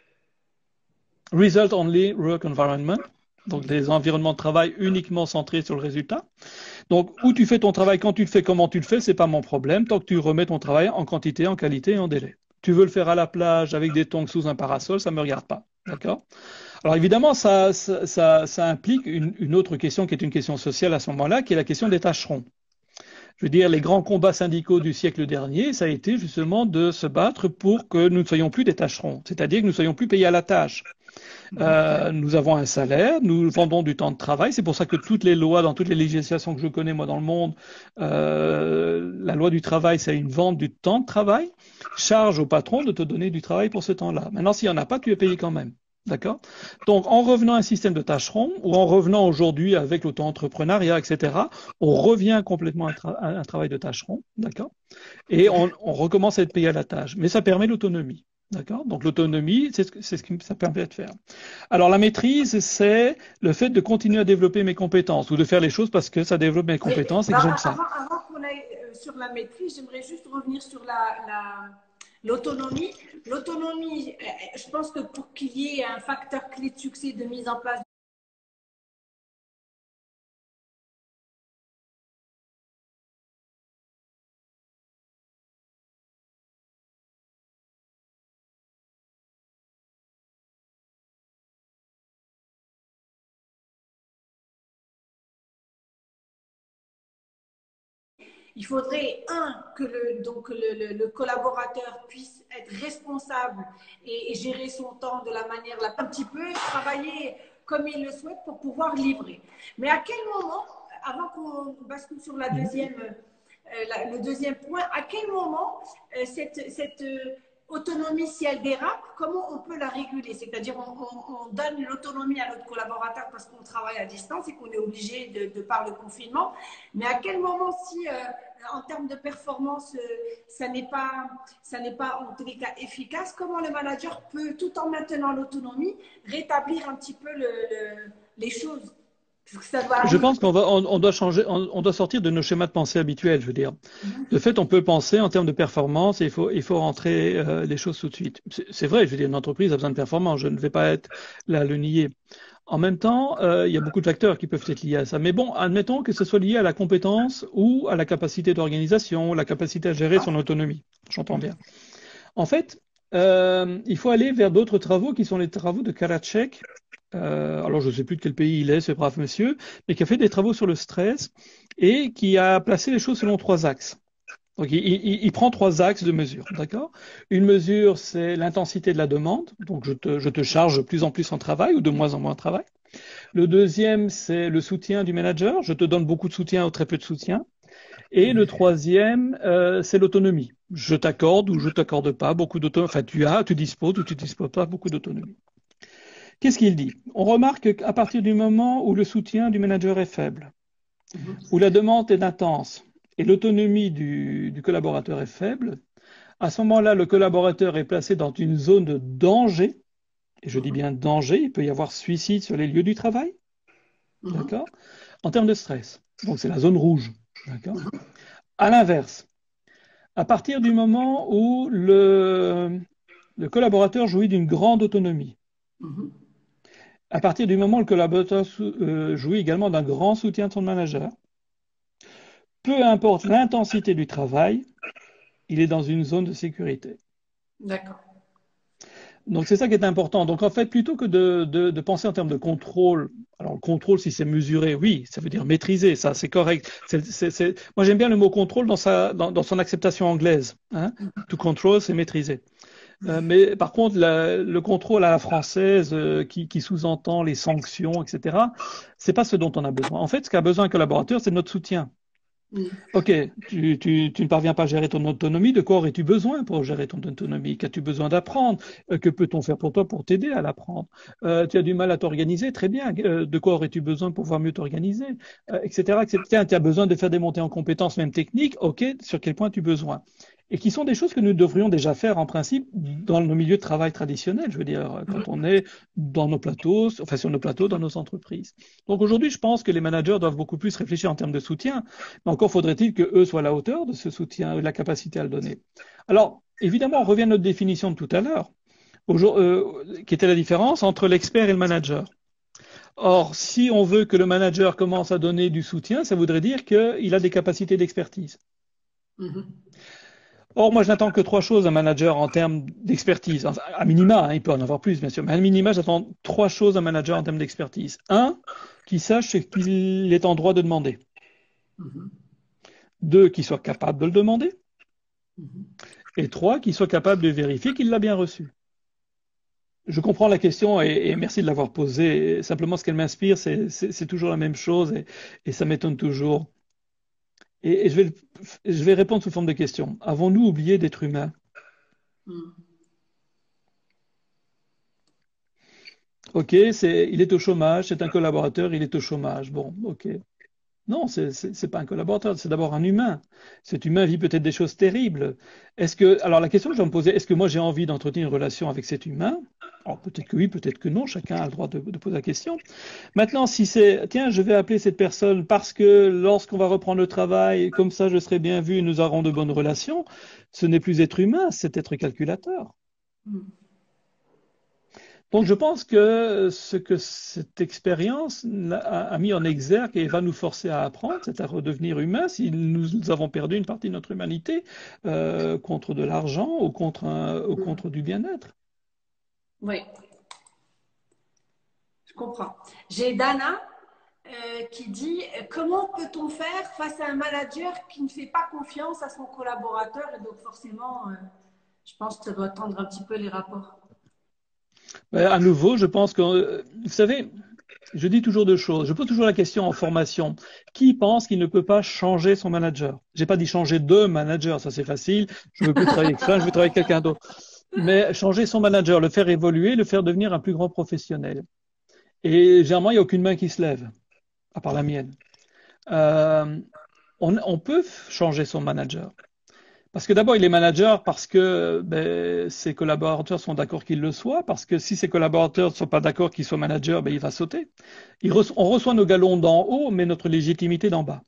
Result Only Work Environment. Donc des environnements de travail uniquement centrés sur le résultat. Donc où tu fais ton travail, quand tu le fais, comment tu le fais, c'est pas mon problème, tant que tu remets ton travail en quantité, en qualité et en délai. Tu veux le faire à la plage avec des tongs sous un parasol, ça me regarde pas. D'accord? Alors évidemment, ça, ça, ça, ça implique une, une autre question qui est une question sociale à ce moment-là, qui est la question des tâcherons. Je veux dire, les grands combats syndicaux du siècle dernier, ça a été justement de se battre pour que nous ne soyons plus des tâcherons, c'est-à-dire que nous ne soyons plus payés à la tâche. Euh, nous avons un salaire, nous vendons du temps de travail. C'est pour ça que toutes les lois, dans toutes les législations que je connais moi dans le monde, euh, la loi du travail, c'est une vente du temps de travail. Charge au patron de te donner du travail pour ce temps-là. Maintenant, s'il n'y en a pas, tu es payé quand même. D'accord? Donc, en revenant à un système de tâcherons, ou en revenant aujourd'hui avec l'auto-entrepreneuriat, et cetera, on revient complètement à, tra à un travail de tâcheron, d'accord? Et on, on recommence à être payé à la tâche. Mais ça permet l'autonomie. D'accord? Donc l'autonomie, c'est ce que, c'est ce que ça permet de faire. Alors la maîtrise, c'est le fait de continuer à développer mes compétences ou de faire les choses parce que ça développe mes compétences et que j'aime ça. Avant, avant qu'on aille sur la maîtrise, j'aimerais juste revenir sur la, la, l'autonomie. L'autonomie, je pense que pour qu'il y ait un facteur clé de succès de mise en place il faudrait, un, que le, donc le, le, le collaborateur puisse être responsable et, et gérer son temps de la manière la un petit peu, travailler comme il le souhaite pour pouvoir livrer. Mais à quel moment, avant qu'on bascule sur la deuxième, euh, la, le deuxième point, à quel moment euh, cette, cette euh, autonomie, si elle dérape, comment on peut la réguler? C'est-à-dire, on, on, on donne l'autonomie à notre collaborateur parce qu'on travaille à distance et qu'on est obligé de, de par le confinement. Mais à quel moment, si euh, en termes de performance, euh, ça n'est pas, ça n'est pas en tous les cas efficace, comment le manager peut, tout en maintenant l'autonomie, rétablir un petit peu le, le, les choses? Je pense qu'on va, on, on doit changer, on, on doit sortir de nos schémas de pensée habituels. Je veux dire, Mm-hmm. de fait, on peut penser en termes de performance et il faut, il faut rentrer euh, les choses tout de suite. C'est vrai, je veux dire, une entreprise a besoin de performance. Je ne vais pas être là à le nier. En même temps, euh, il y a beaucoup de facteurs qui peuvent être liés à ça. Mais bon, admettons que ce soit lié à la compétence ou à la capacité d'organisation, la capacité à gérer son autonomie. J'entends bien. En fait, euh, il faut aller vers d'autres travaux qui sont les travaux de Karacek. Euh, alors, je ne sais plus de quel pays il est, ce brave monsieur, mais qui a fait des travaux sur le stress et qui a placé les choses selon trois axes. Donc, il, il, il prend trois axes de mesure, d'accord? Une mesure, c'est l'intensité de la demande. Donc, je te, je te charge de plus en plus en travail ou de moins en moins en travail. Le deuxième, c'est le soutien du manager. Je te donne beaucoup de soutien ou très peu de soutien. Et le troisième, euh, c'est l'autonomie. Je t'accorde ou je t'accorde pas beaucoup d'autonomie. Enfin, tu as, tu disposes ou tu disposes pas beaucoup d'autonomie. Qu'est-ce qu'il dit? On remarque qu'à partir du moment où le soutien du manager est faible, où la demande est intense et l'autonomie du, du collaborateur est faible, à ce moment-là, le collaborateur est placé dans une zone de danger. Et je dis bien danger, il peut y avoir suicide sur les lieux du travail. D'accord? En termes de stress. Donc, c'est la zone rouge. D'accord? À l'inverse, à partir du moment où le, le collaborateur jouit d'une grande autonomie, À partir du moment où le collaborateur euh, jouit également d'un grand soutien de son manager, peu importe l'intensité du travail, il est dans une zone de sécurité. D'accord. Donc c'est ça qui est important. Donc en fait, plutôt que de, de, de penser en termes de contrôle, alors le contrôle, si c'est mesuré, oui, ça veut dire maîtriser, ça c'est correct. C'est, c'est, c'est... Moi j'aime bien le mot contrôle dans, sa, dans, dans son acceptation anglaise. Hein. To control, c'est maîtriser. Euh, mais par contre, la, le contrôle à la française euh, qui, qui sous-entend les sanctions, et cetera, c'est pas ce dont on a besoin. En fait, ce qu'a besoin un collaborateur, c'est notre soutien. Mm. Ok, tu, tu, tu ne parviens pas à gérer ton autonomie, de quoi aurais-tu besoin pour gérer ton autonomie? Qu'as-tu besoin d'apprendre? Euh, Que peut-on faire pour toi pour t'aider à l'apprendre? Euh, tu as du mal à t'organiser, très bien. Euh, de quoi aurais-tu besoin pour pouvoir mieux t'organiser? Euh, et cetera, et cetera. Tiens, tu as besoin de faire des montées en compétences, même techniques, ok, sur quel point tu as besoin? Et qui sont des choses que nous devrions déjà faire en principe dans nos milieux de travail traditionnels, je veux dire, quand on est dans nos plateaux, enfin sur nos plateaux, dans nos entreprises. Donc aujourd'hui, je pense que les managers doivent beaucoup plus réfléchir en termes de soutien, mais encore faudrait-il qu'eux soient à la hauteur de ce soutien, de la capacité à le donner. Alors, évidemment, on revient à notre définition de tout à l'heure, euh, qui était la différence entre l'expert et le manager. Or, si on veut que le manager commence à donner du soutien, ça voudrait dire qu'il a des capacités d'expertise. Mm-hmm. Or, moi, je n'attends que trois choses d'un manager en termes d'expertise. Enfin, à minima, hein, il peut en avoir plus, bien sûr, mais à minima, j'attends trois choses d'un manager en termes d'expertise. Un, qu'il sache ce qu'il est en droit de demander. Mm-hmm. Deux, qu'il soit capable de le demander. Mm-hmm. Et trois, qu'il soit capable de vérifier qu'il l'a bien reçu. Je comprends la question et, et merci de l'avoir posée. Simplement, ce qu'elle m'inspire, c'est, c'est, c'est toujours la même chose et, et ça m'étonne toujours. Et, et je, vais, je vais répondre sous forme de question. Avons-nous oublié d'être humains? Mm. Ok, c'est, il est au chômage, c'est un collaborateur, il est au chômage. Bon, ok. Non, c'est c'est c'est pas un collaborateur, c'est d'abord un humain. Cet humain vit peut-être des choses terribles. Est-ce que, alors la question que je vais me poser, est-ce que moi j'ai envie d'entretenir une relation avec cet humain? Alors peut-être que oui, peut-être que non, chacun a le droit de, de poser la question. Maintenant, si c'est, tiens, je vais appeler cette personne parce que lorsqu'on va reprendre le travail, comme ça je serai bien vu et nous aurons de bonnes relations, ce n'est plus être humain, c'est être calculateur. Mm. Donc, je pense que ce que cette expérience a, a mis en exergue et va nous forcer à apprendre, c'est à redevenir humain si nous, nous avons perdu une partie de notre humanité euh, contre de l'argent ou contre, un, ou contre du bien-être. Oui, je comprends. J'ai Dana euh, qui dit euh, comment peut-on faire face à un manager qui ne fait pas confiance à son collaborateur et donc forcément, euh, je pense que ça doit tendre un petit peu les rapports. Ben, à nouveau, je pense que, euh, vous savez, je dis toujours deux choses. Je pose toujours la question en formation. Qui pense qu'il ne peut pas changer son manager? J'ai pas dit changer de manager, ça c'est facile. Je veux plus travailler avec ça, je veux travailler avec quelqu'un d'autre. Mais changer son manager, le faire évoluer, le faire devenir un plus grand professionnel. Et généralement, il n'y a aucune main qui se lève, à part la mienne. Euh, on, on peut changer son manager. Parce que d'abord, il est manager parce que ben, ses collaborateurs sont d'accord qu'il le soit, parce que si ses collaborateurs ne sont pas d'accord qu'il soit manager, ben, il va sauter. Il reço- on reçoit nos galons d'en haut, mais notre légitimité d'en bas.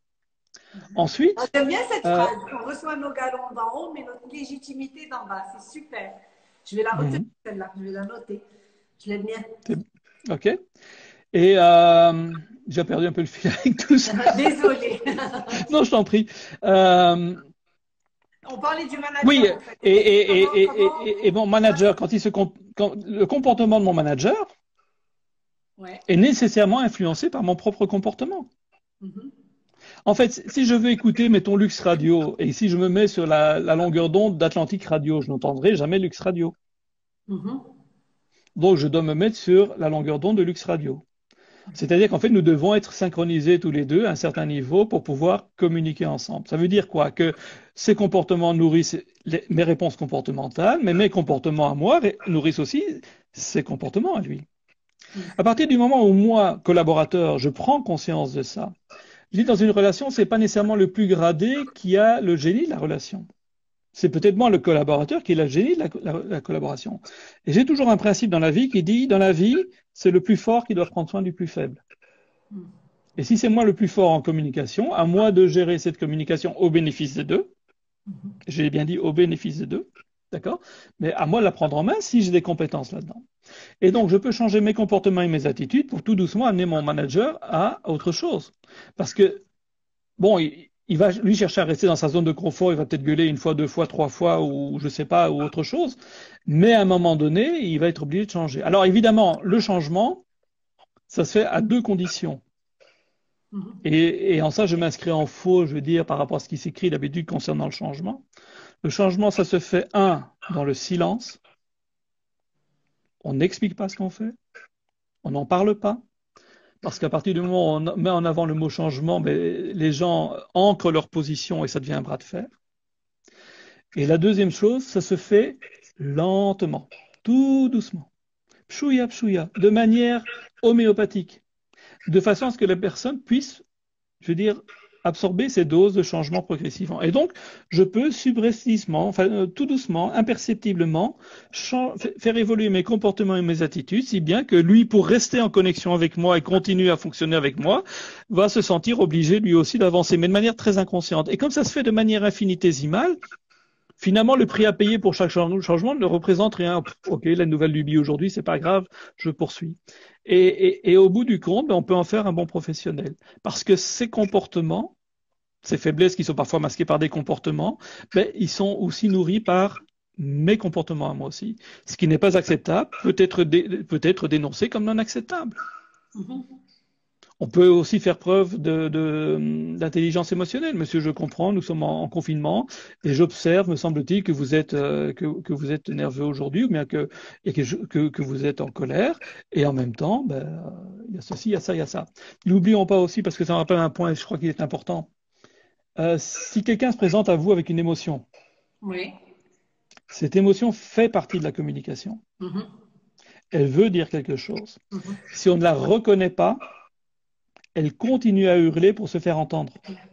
Ah, Ensuite, j'aime bien cette euh, phrase. On reçoit nos galons d'en haut, mais notre légitimité d'en bas. C'est super. Je vais la retenir, mhm, celle-là. Je vais la noter. Je l'aime bien. c'est- ok. Et euh, j'ai perdu un peu le fil avec tout ça. Désolée. Non, je t'en prie. Euh, On parlait du oui, manager, en fait. et, et, Comment, et, comment et, et, et mon manager, quand il se comp- quand, le comportement de mon manager Ouais. est nécessairement influencé par mon propre comportement. Mhm. En fait, si je veux écouter, mettons, Lux Radio, et si je me mets sur la, la longueur d'onde d'Atlantique Radio, je n'entendrai jamais Lux Radio. Mhm. Donc, je dois me mettre sur la longueur d'onde de Lux Radio. C'est-à-dire qu'en fait, nous devons être synchronisés tous les deux à un certain niveau pour pouvoir communiquer ensemble. Ça veut dire quoi? Que ces comportements nourrissent les- mes réponses comportementales, mais mes comportements à moi ré- nourrissent aussi ses comportements à lui. À partir du moment où moi, collaborateur, je prends conscience de ça, je dis dans une relation, c'est pas nécessairement le plus gradé qui a le génie de la relation. C'est peut-être moi le collaborateur qui a le génie de la, la- la collaboration. Et j'ai toujours un principe dans la vie qui dit, dans la vie, c'est le plus fort qui doit prendre soin du plus faible. Et si c'est moi le plus fort en communication, à moi de gérer cette communication au bénéfice des deux, j'ai bien dit au bénéfice des deux, D'accord? Mais à moi de la prendre en main si j'ai des compétences là-dedans. Et donc, je peux changer mes comportements et mes attitudes pour tout doucement amener mon manager à autre chose. Parce que, bon, il, il va lui chercher à rester dans sa zone de confort, il va peut-être gueuler une fois, deux fois, trois fois, ou je sais pas, ou autre chose. Mais à un moment donné, il va être obligé de changer. Alors, évidemment, le changement, ça se fait à deux conditions. Mhm. Et, et en ça, je m'inscris en faux, je veux dire, par rapport à ce qui s'écrit d'habitude concernant le changement. Le changement, ça se fait, un, dans le silence. On n'explique pas ce qu'on fait. On n'en parle pas. Parce qu'à partir du moment où on met en avant le mot changement, ben, les gens ancrent leur position et ça devient un bras de fer. Et la deuxième chose, ça se fait lentement, tout doucement, pchouya, pchouya, de manière homéopathique, de façon à ce que la personne puisse, je veux dire, absorber ces doses de changement progressivement. Et donc, je peux subrepticement, enfin, euh, tout doucement, imperceptiblement, faire évoluer mes comportements et mes attitudes, si bien que lui, pour rester en connexion avec moi et continuer à fonctionner avec moi, va se sentir obligé lui aussi d'avancer, mais de manière très inconsciente. Et comme ça se fait de manière infinitésimale, finalement, le prix à payer pour chaque changement ne représente rien. Ok, la nouvelle lubie aujourd'hui, c'est pas grave, je poursuis. Et, et, et au bout du compte, ben, on peut en faire un bon professionnel. Parce que ces comportements, ces faiblesses qui sont parfois masquées par des comportements, ben, ils sont aussi nourris par mes comportements à moi aussi. Ce qui n'est pas acceptable peut être, dé, peut être dénoncé comme non acceptable. Mhm. On peut aussi faire preuve de, de, d'intelligence émotionnelle. Monsieur, je comprends, nous sommes en, en confinement et j'observe, me semble-t-il, que vous êtes, euh, que, que vous êtes nerveux aujourd'hui ou bien que, et que, je, que, que vous êtes en colère. Et en même temps, ben, il y a ceci, il y a ça, il y a ça. N'oublions pas aussi, parce que ça me rappelle un point et je crois qu'il est important. Euh, si quelqu'un se présente à vous avec une émotion, Oui. cette émotion fait partie de la communication. Mhm. Elle veut dire quelque chose. Mhm. Si on ne la reconnaît pas, elle continue à hurler pour se faire entendre.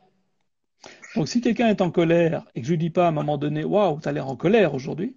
Donc, si quelqu'un est en colère et que je lui dis pas à un moment donné, waouh, tu as l'air en colère aujourd'hui,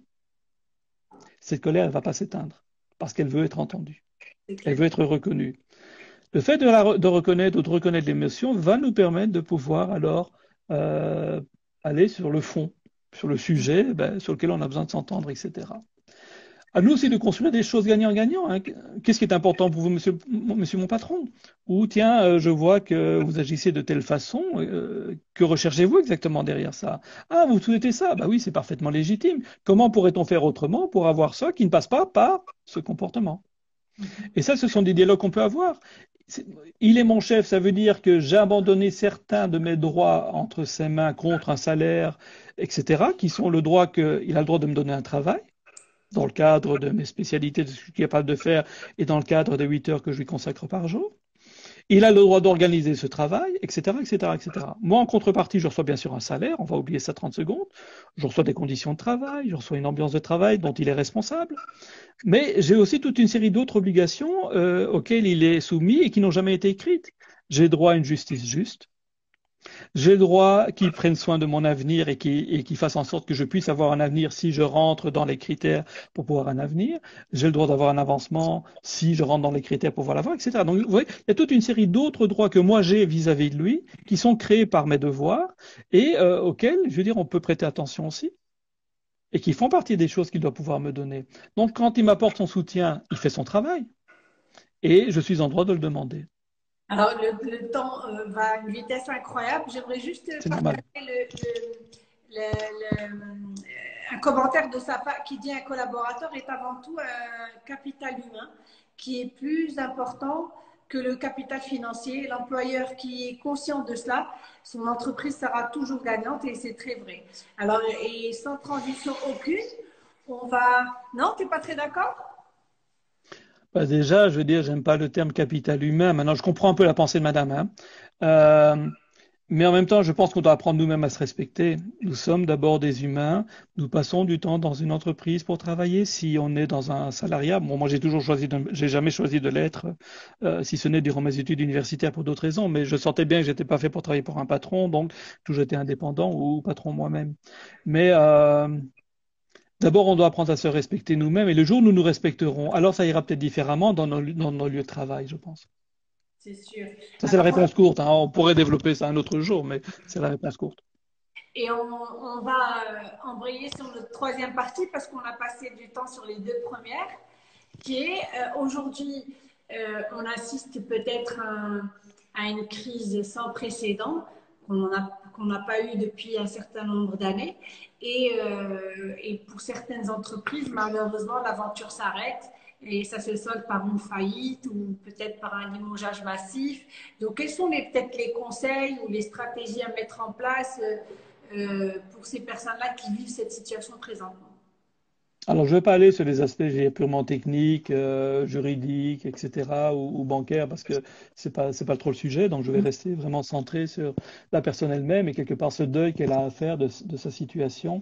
cette colère, elle va pas s'éteindre parce qu'elle veut être entendue. C'est Elle clair. veut être reconnue. Le fait de, la, de reconnaître ou de reconnaître l'émotion va nous permettre de pouvoir alors euh, aller sur le fond, sur le sujet ben, sur lequel on a besoin de s'entendre, et cetera. À nous aussi de construire des choses gagnant-gagnant. Hein. Qu'est-ce qui est important pour vous, monsieur, monsieur mon patron? Ou tiens, euh, je vois que vous agissez de telle façon. Euh, que recherchez-vous exactement derrière ça? Ah, vous souhaitez ça? Bah oui, c'est parfaitement légitime. Comment pourrait-on faire autrement pour avoir ça qui ne passe pas par ce comportement? Mhm. Et ça, ce sont des dialogues qu'on peut avoir. Il est mon chef, ça veut dire que j'ai abandonné certains de mes droits entre ses mains contre un salaire, et cetera, qui sont le droit qu'il a le droit de me donner un travail dans le cadre de mes spécialités, de ce que je suis capable de faire, et dans le cadre des huit heures que je lui consacre par jour. Il a le droit d'organiser ce travail, et cetera, et cetera, et cetera. Moi, en contrepartie, je reçois bien sûr un salaire, on va oublier ça trente secondes, je reçois des conditions de travail, je reçois une ambiance de travail dont il est responsable, mais j'ai aussi toute une série d'autres obligations euh, auxquelles il est soumis et qui n'ont jamais été écrites. J'ai droit à une justice juste, j'ai le droit qu'ils prennent soin de mon avenir et qu'ils qu fassent en sorte que je puisse avoir un avenir si je rentre dans les critères pour pouvoir un avenir. J'ai le droit d'avoir un avancement si je rentre dans les critères pour pouvoir l'avoir, et cetera. Donc, vous voyez, il y a toute une série d'autres droits que moi j'ai vis-à-vis de lui qui sont créés par mes devoirs et euh, auxquels, je veux dire, on peut prêter attention aussi et qui font partie des choses qu'il doit pouvoir me donner. Donc, quand il m'apporte son soutien, il fait son travail et je suis en droit de le demander. Alors, le, le temps euh, va à une vitesse incroyable. J'aimerais juste C'est partager normal. le, le, le, le, un commentaire de sa part qui dit un collaborateur est avant tout un capital humain qui est plus important que le capital financier. L'employeur qui est conscient de cela, son entreprise sera toujours gagnante et c'est très vrai. Alors, et sans transition aucune, on va... Non, tu n'es pas très d'accord? Bah déjà, je veux dire, j'aime pas le terme capital humain. Maintenant, je comprends un peu la pensée de madame, hein. Euh, mais en même temps, je pense qu'on doit apprendre nous-mêmes à se respecter. Nous sommes d'abord des humains. Nous passons du temps dans une entreprise pour travailler. Si on est dans un salariat, bon, moi j'ai toujours choisi, de, j'ai jamais choisi de l'être, euh, si ce n'est durant mes études universitaires pour d'autres raisons. Mais je sentais bien que j'étais pas fait pour travailler pour un patron, donc toujours été indépendant ou patron moi-même. Mais euh, d'abord, on doit apprendre à se respecter nous-mêmes. Et le jour où nous nous respecterons, alors ça ira peut-être différemment dans nos, dans nos lieux de travail, je pense. C'est sûr. Ça, c'est la Alors, réponse courte, hein. On pourrait développer ça un autre jour, mais c'est la réponse courte. Et on, on va euh, embrayer sur notre troisième partie parce qu'on a passé du temps sur les deux premières, qui est euh, aujourd'hui, euh, on assiste peut-être à, à une crise sans précédent qu'on n'a qu'on n'a pas eu depuis un certain nombre d'années. Et, euh, et pour certaines entreprises, malheureusement, l'aventure s'arrête et ça se solde par une faillite ou peut-être par un limogeage massif. Donc, quels sont peut-être les conseils ou les stratégies à mettre en place euh, euh, pour ces personnes-là qui vivent cette situation présentement? Alors, je ne vais pas aller sur les aspects je dirais, purement techniques, euh, juridiques, et cetera, ou, ou bancaires, parce que c'est pas, c'est pas trop le sujet. Donc, je vais rester vraiment centré sur la personne elle-même et quelque part ce deuil qu'elle a à faire de, de sa situation.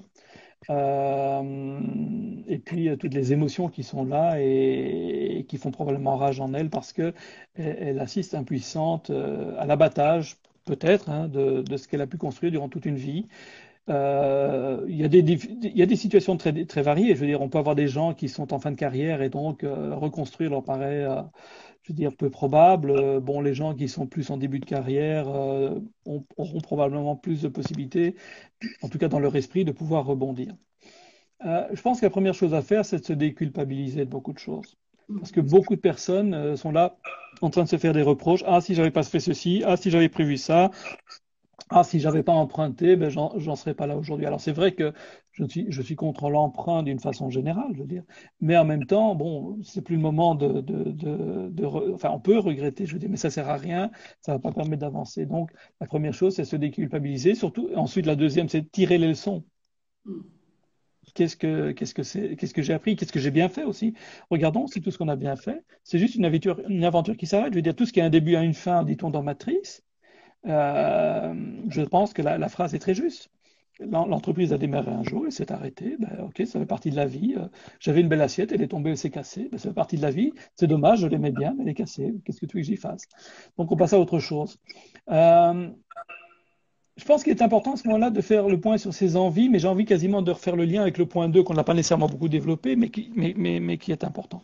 Euh, et puis, euh, toutes les émotions qui sont là et, et qui font probablement rage en elle parce que elle, elle assiste impuissante euh, à l'abattage, peut-être, hein, de, de ce qu'elle a pu construire durant toute une vie. Euh, il y a des, il y a des situations très, très variées. Je veux dire, on peut avoir des gens qui sont en fin de carrière et donc euh, reconstruire leur paraît, euh, je veux dire, peu probable. Euh, bon, les gens qui sont plus en début de carrière euh, ont- auront probablement plus de possibilités, en tout cas dans leur esprit, de pouvoir rebondir. Euh, je pense que la première chose à faire, c'est de se déculpabiliser de beaucoup de choses. Parce que beaucoup de personnes euh, sont là en train de se faire des reproches. Ah, si j'avais pas fait ceci, ah, si j'avais prévu ça, ah, si j'avais pas emprunté, ben j'en j'en serais pas là aujourd'hui. Alors c'est vrai que je suis, je suis contre l'emprunt d'une façon générale, je veux dire, mais en même temps, bon, c'est plus le moment de, de, de, de re- enfin, on peut regretter, je veux dire, mais ça sert à rien, ça va pas permettre d'avancer. Donc, la première chose, c'est se déculpabiliser, surtout. Ensuite, la deuxième, c'est de tirer les leçons. Qu'est-ce que, qu'est-ce que c'est, qu'est-ce que j'ai appris, qu'est-ce que j'ai bien fait aussi. Regardons si tout ce qu'on a bien fait, c'est juste une aventure, une aventure qui s'arrête. Je veux dire, tout ce qui a un début a une fin, dit-on dans Matrice. Euh, je pense que la, la phrase est très juste. L'en- L'entreprise a démarré un jour, elle s'est arrêtée. Ben, ok, ça fait partie de la vie. Euh, J'avais une belle assiette, elle est tombée, elle s'est cassée. Ben, ça fait partie de la vie. C'est dommage, je l'aimais bien, mais elle est cassée. Qu'est-ce que tu veux que j'y fasse? Donc on passe à autre chose. Euh, je pense qu'il est important à ce moment-là de faire le point sur ses envies, mais j'ai envie quasiment de refaire le lien avec le point deux qu'on n'a pas nécessairement beaucoup développé, mais qui, mais, mais, mais qui est important.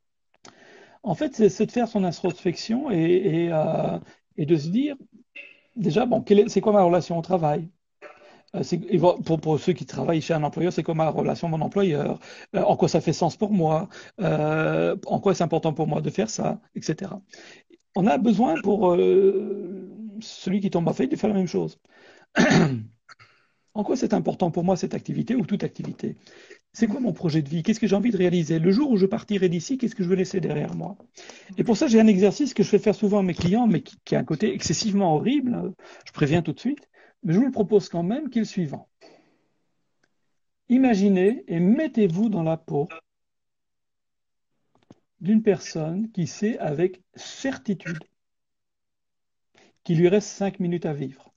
En fait, c'est c'est de faire son introspection et, et, euh, et de se dire, déjà, bon, quelle est- c'est quoi ma relation au travail? Euh, c'est- et vo- Pour, pour ceux qui travaillent chez un employeur, c'est quoi ma relation à mon employeur? Euh, en quoi ça fait sens pour moi? Euh, en quoi c'est important pour moi de faire ça, et cetera. On a besoin pour euh, celui qui tombe en faillite de faire la même chose. En quoi c'est important pour moi cette activité ou toute activité? C'est quoi mon projet de vie? Qu'est-ce que j'ai envie de réaliser? Le jour où je partirai d'ici, qu'est-ce que je veux laisser derrière moi? Et pour ça, j'ai un exercice que je fais faire souvent à mes clients, mais qui, qui a un côté excessivement horrible. Je préviens tout de suite, mais je vous le propose quand même, qui est le suivant. Imaginez et mettez-vous dans la peau d'une personne qui sait avec certitude qu'il lui reste cinq minutes à vivre.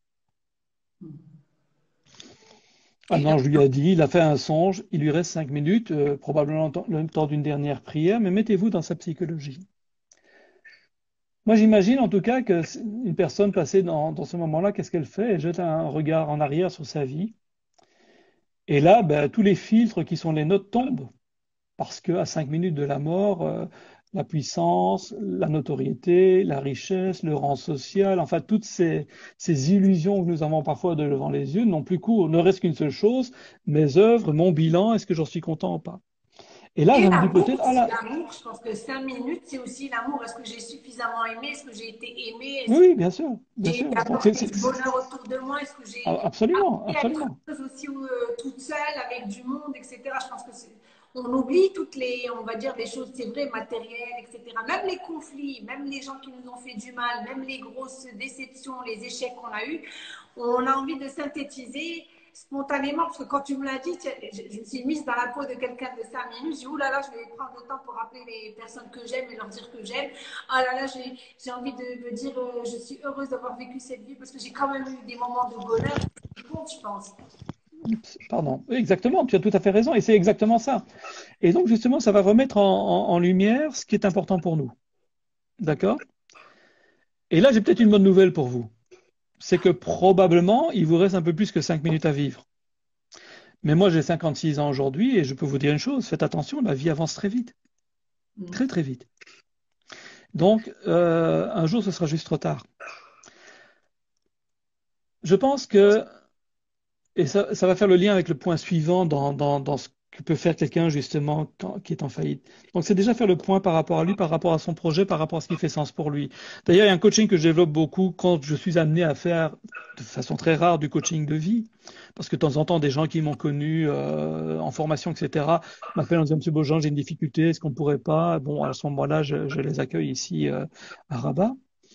Un Et là, ange lui a dit, il a fait un songe, il lui reste cinq minutes, euh, probablement le temps d'une dernière prière, mais mettez-vous dans sa psychologie. Moi, j'imagine en tout cas que une personne passée dans, dans ce moment-là, qu'est-ce qu'elle fait? Elle jette un regard en arrière sur sa vie. Et là, ben, tous les filtres qui sont les nôtres tombent. Parce qu'à cinq minutes de la mort, euh, la puissance, la notoriété, la richesse, le rang social, enfin toutes ces, ces illusions que nous avons parfois devant les yeux n'ont plus cours. Ne reste qu'une seule chose, mes œuvres, mon bilan, est-ce que j'en suis content ou pas? Et là, et je me dis l'amour, peut-être, ah là, l'amour, je pense que cinq minutes, c'est aussi l'amour. Est-ce que j'ai suffisamment aimé? Est-ce que j'ai été aimée? oui, Est-ce que oui, bien sûr, bien j'ai sûr. Donc c'est, apporté c'est- du c'est- bonheur autour de moi? Est-ce que j'ai absolument, appris à être absolument. heureuse aussi euh, toute seule avec du monde, et cetera. Je pense que c'est, on oublie toutes les, on va dire, des choses, c'est vrai, matérielles, et cetera. Même les conflits, même les gens qui nous ont fait du mal, même les grosses déceptions, les échecs qu'on a eus, on a envie de synthétiser spontanément, parce que quand tu me l'as dit, je, je me suis mise dans la peau de quelqu'un de cinq minutes, j'ai dit, oulala, je vais prendre le temps pour appeler les personnes que j'aime et leur dire que j'aime. Ah là là, j'ai, j'ai envie de me dire, euh, je suis heureuse d'avoir vécu cette vie, parce que j'ai quand même eu des moments de bonheur, qui comptent, je pense. Pardon. Oui, exactement, tu as tout à fait raison, et c'est exactement ça. Et donc, justement, ça va remettre en, en- en lumière ce qui est important pour nous. D'accord? Et là, j'ai peut-être une bonne nouvelle pour vous. C'est que probablement, il vous reste un peu plus que cinq minutes à vivre. Mais moi, j'ai cinquante-six ans aujourd'hui et je peux vous dire une chose, faites attention, la vie avance très vite. Très, très vite. Donc, euh, un jour, ce sera juste trop tard. Je pense que et ça, ça va faire le lien avec le point suivant dans, dans, dans ce que peut faire quelqu'un justement quand- qui est en faillite. Donc c'est déjà faire le point par rapport à lui, par rapport à son projet, par rapport à ce qui fait sens pour lui. D'ailleurs, il y a un coaching que je développe beaucoup quand je suis amené à faire de façon très rare du coaching de vie. Parce que de temps en temps, des gens qui m'ont connu euh, en formation, et cetera, m'appellent en disant, Monsieur Beaujean, j'ai une difficulté, est-ce qu'on pourrait pas? Bon, à ce moment-là, je, je les accueille ici euh, à Rabat.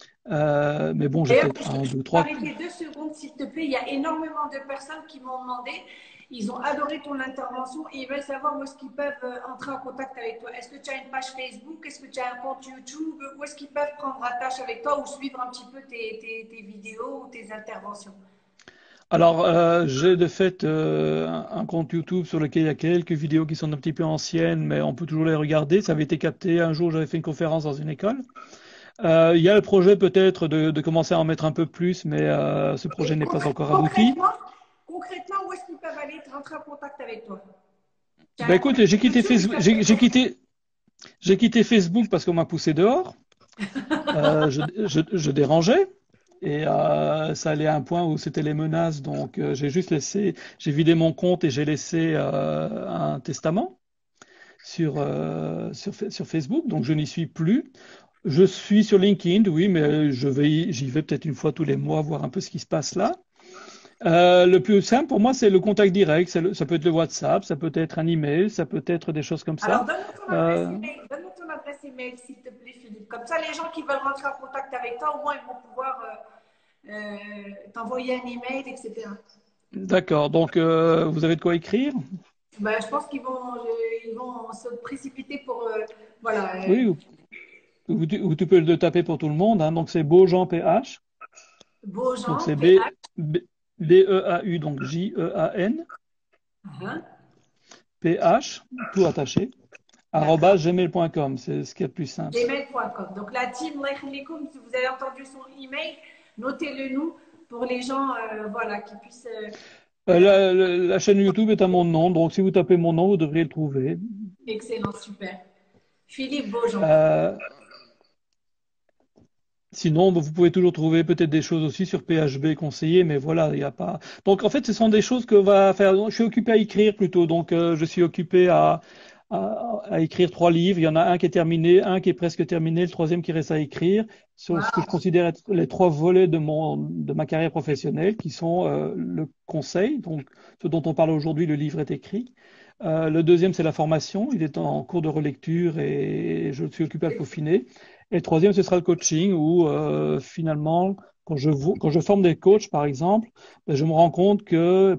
Euh, mais bon, j'ai D'ailleurs, peut-être je un, je deux, peux trois. t'arrêter deux secondes, s'il te plaît. Il y a énormément de personnes qui m'ont demandé, ils ont adoré ton intervention et ils veulent savoir où est-ce qu'ils peuvent euh, entrer en contact avec toi. Est-ce que tu as une page Facebook? Est-ce que tu as un compte YouTube? Où est-ce qu'ils peuvent prendre attache avec toi ou suivre un petit peu tes, tes, tes vidéos ou tes interventions? Alors, euh, j'ai de fait euh, un un compte YouTube sur lequel il y a quelques vidéos qui sont un petit peu anciennes, mais on peut toujours les regarder. Ça avait été capté. Un jour, j'avais fait une conférence dans une école. Euh, il y a le projet peut-être de, de commencer à en mettre un peu plus, mais euh, ce projet Et n'est pas concr- encore abouti. concrètement, concrètement, où est-ce qu'ils peuvent aller rentrer en contact avec toi? Tu as Ben un écoute, compte j'ai quitté YouTube, il Facebook, j'ai s'appelle j'ai comment? quitté, j'ai quitté Facebook parce qu'on m'a poussé dehors. Euh, je, je, je dérangeais. Et euh, ça allait à un point où c'était les menaces, donc euh, j'ai juste laissé, j'ai vidé mon compte et j'ai laissé euh, un testament sur, euh, sur, Fa- sur Facebook, donc je n'y suis plus. Je suis sur LinkedIn, oui, mais je vais, y- j'y vais peut-être une fois tous les mois voir un peu ce qui se passe là. Euh, le plus simple pour moi, c'est le contact direct. C'est le- ça peut être le WhatsApp, ça peut être un email, ça peut être des choses comme ça. Alors, donne-moi ton adresse Euh, email. Donne-moi ton adresse email, s'il te plaît, Philippe. Comme ça, les gens qui veulent rentrer en contact avec toi, au moins, ils vont pouvoir euh, euh, t'envoyer un email, et cetera. d'accord, donc euh, vous avez de quoi écrire? Ben, je pense qu'ils vont, euh, ils vont se précipiter pour. Euh, voilà. euh, Oui, ou, ou tu, ou tu peux le taper pour tout le monde, hein. Donc c'est Beaujean P H, donc Beaujean, c'est B, P H. B, B-E-A-U, donc J-E-A-N, Hein, P H, tout attaché, d'accord. arobase gmail point com, c'est ce qui est le plus simple. gmail point com. Donc, la team Laikhlikum, si vous avez entendu son email, notez-le nous pour les gens euh, voilà, qui puissent. Euh, Euh, euh, la, la- la chaîne YouTube est à mon nom, donc si vous tapez mon nom, vous devriez le trouver. excellent, super. Philippe Beaujean. Euh, Sinon, vous pouvez toujours trouver peut-être des choses aussi sur P H B conseillé, mais voilà, il n'y a pas. Donc en fait, ce sont des choses que va faire. Je suis occupé à écrire plutôt, donc euh, je suis occupé à, à, à écrire trois livres. Il y en a un qui est terminé, un qui est presque terminé, le troisième qui reste à écrire, sur ce que je Wow. considère être les trois volets de mon de ma carrière professionnelle, qui sont euh, le conseil, donc ce dont on parle aujourd'hui, le livre est écrit. Euh, le deuxième, c'est la formation. Il est en cours de relecture et je suis occupé à le peaufiner. Et le troisième, ce sera le coaching où euh, finalement, quand je, vo- quand je forme des coachs, par exemple, ben, je me rends compte que,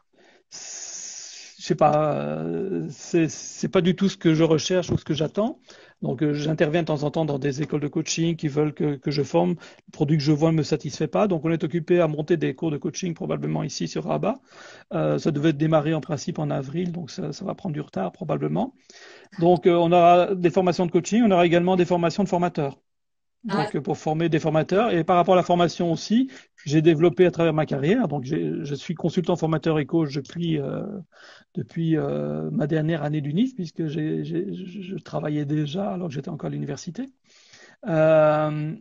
pff, je sais pas, euh, c'est c'est pas du tout ce que je recherche ou ce que j'attends. Donc, euh, j'interviens de temps en temps dans des écoles de coaching qui veulent que, que je forme. Le produit que je vois ne me satisfait pas. Donc, on est occupé à monter des cours de coaching probablement ici sur Rabat. Euh, ça devait démarrer en principe en avril, donc ça, ça va prendre du retard probablement. Donc, euh, on aura des formations de coaching, on aura également des formations de formateurs. Ah, Donc, euh, pour former des formateurs. Et par rapport à la formation aussi, j'ai développé à travers ma carrière. Donc, j'ai- je suis consultant formateur et coach depuis, euh, depuis euh, ma dernière année d'UNIF, puisque j'ai, j'ai- je je travaillais déjà alors que j'étais encore à l'université. Euh,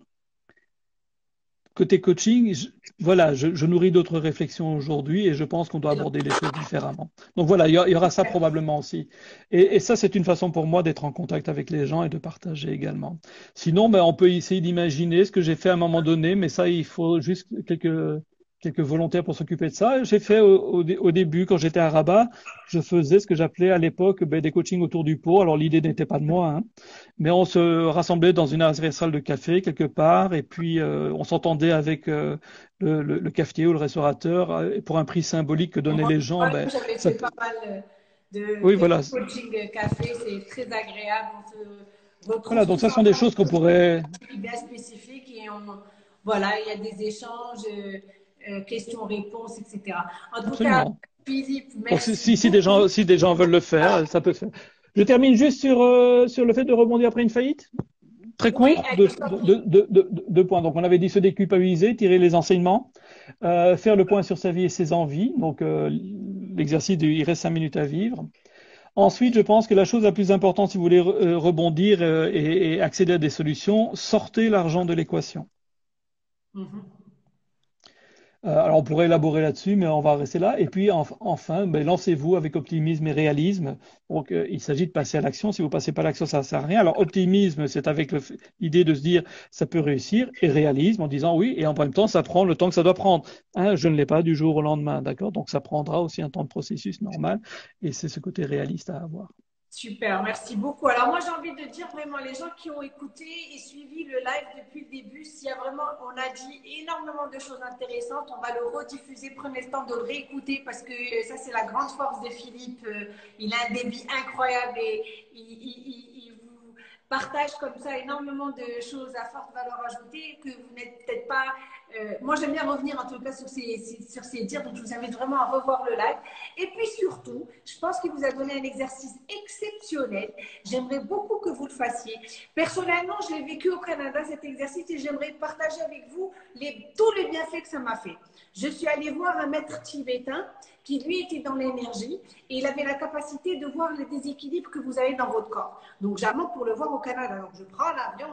Côté coaching, je- voilà, je, je nourris d'autres réflexions aujourd'hui et je pense qu'on doit aborder les choses différemment. Donc voilà, il y, a- il y aura ça probablement aussi. Et, et ça, c'est une façon pour moi d'être en contact avec les gens et de partager également. Sinon, ben, on peut essayer d'imaginer ce que j'ai fait à un moment donné, mais ça, il faut juste quelques, quelques volontaires pour s'occuper de ça. J'ai fait au, au dé- au début, quand j'étais à Rabat, je faisais ce que j'appelais à l'époque ben, des coachings autour du pot. Alors l'idée n'était pas de moi, hein. Mais on se rassemblait dans une salle de café quelque part et puis euh, on s'entendait avec euh, le, le, le cafetier ou le restaurateur euh, et pour un prix symbolique que donnaient moi, les gens. moi, Ben, j'avais ça fait peut... pas mal euh, de, Oui, de voilà. coaching café, c'est très agréable. On se retrouve Voilà, donc tous ça sont des ensemble choses qu'on pour des pourrait... activités bien spécifiques et on, voilà, il y a des échanges, euh, euh, questions-réponses, et cetera. En tout cas, Absolument. Philippe, Donc si, merci si, si des beaucoup. gens, si des gens veulent le faire, ça peut se faire. Je termine juste sur, euh, sur le fait de rebondir après une faillite. Très Oui, court, deux, allez, je t'en prie. deux, deux, deux, deux points. Donc, on avait dit se déculpabiliser, tirer les enseignements, euh, faire le point sur sa vie et ses envies. Donc, euh, l'exercice du il reste cinq minutes à vivre. Ensuite, je pense que la chose la plus importante, si vous voulez re- euh, rebondir euh, et, et accéder à des solutions, sortez l'argent de l'équation. Mhm. Euh, alors, on pourrait élaborer là-dessus, mais on va rester là. Et puis, enf- enfin, ben, lancez-vous avec optimisme et réalisme. Donc, euh, il s'agit de passer à l'action. Si vous passez pas à l'action, ça ne sert à rien. Alors, optimisme, c'est avec le f- l'idée de se dire, ça peut réussir. Et réalisme, en disant oui. Et en même temps, ça prend le temps que ça doit prendre. Hein, je ne l'ai pas du jour au lendemain, d'accord? Donc, ça prendra aussi un temps de processus normal. Et c'est ce côté réaliste à avoir. Super, merci beaucoup. Alors moi j'ai envie de dire vraiment les gens qui ont écouté et suivi le live depuis le début, s'il y a vraiment, on a dit énormément de choses intéressantes, on va le rediffuser, prenez le temps de le réécouter parce que ça c'est la grande force de Philippe, euh, il a un débit incroyable et il, il, il, il vous partage comme ça énormément de choses à forte valeur ajoutée que vous n'êtes peut-être pas... Euh, moi j'aime bien revenir en tout cas sur ces, sur ces dires, donc je vous invite vraiment à revoir le live. Et puis surtout, je pense qu'il vous a donné un exercice exceptionnel. J'aimerais beaucoup que vous le fassiez. Personnellement, je l'ai vécu au Canada, cet exercice, et j'aimerais partager avec vous les, tous les bienfaits que ça m'a fait. Je suis allée voir un maître tibétain qui, lui, était dans l'énergie et il avait la capacité de voir les déséquilibres que vous avez dans votre corps. Donc, j'amène pour le voir au Canada. Donc, je prends l'avion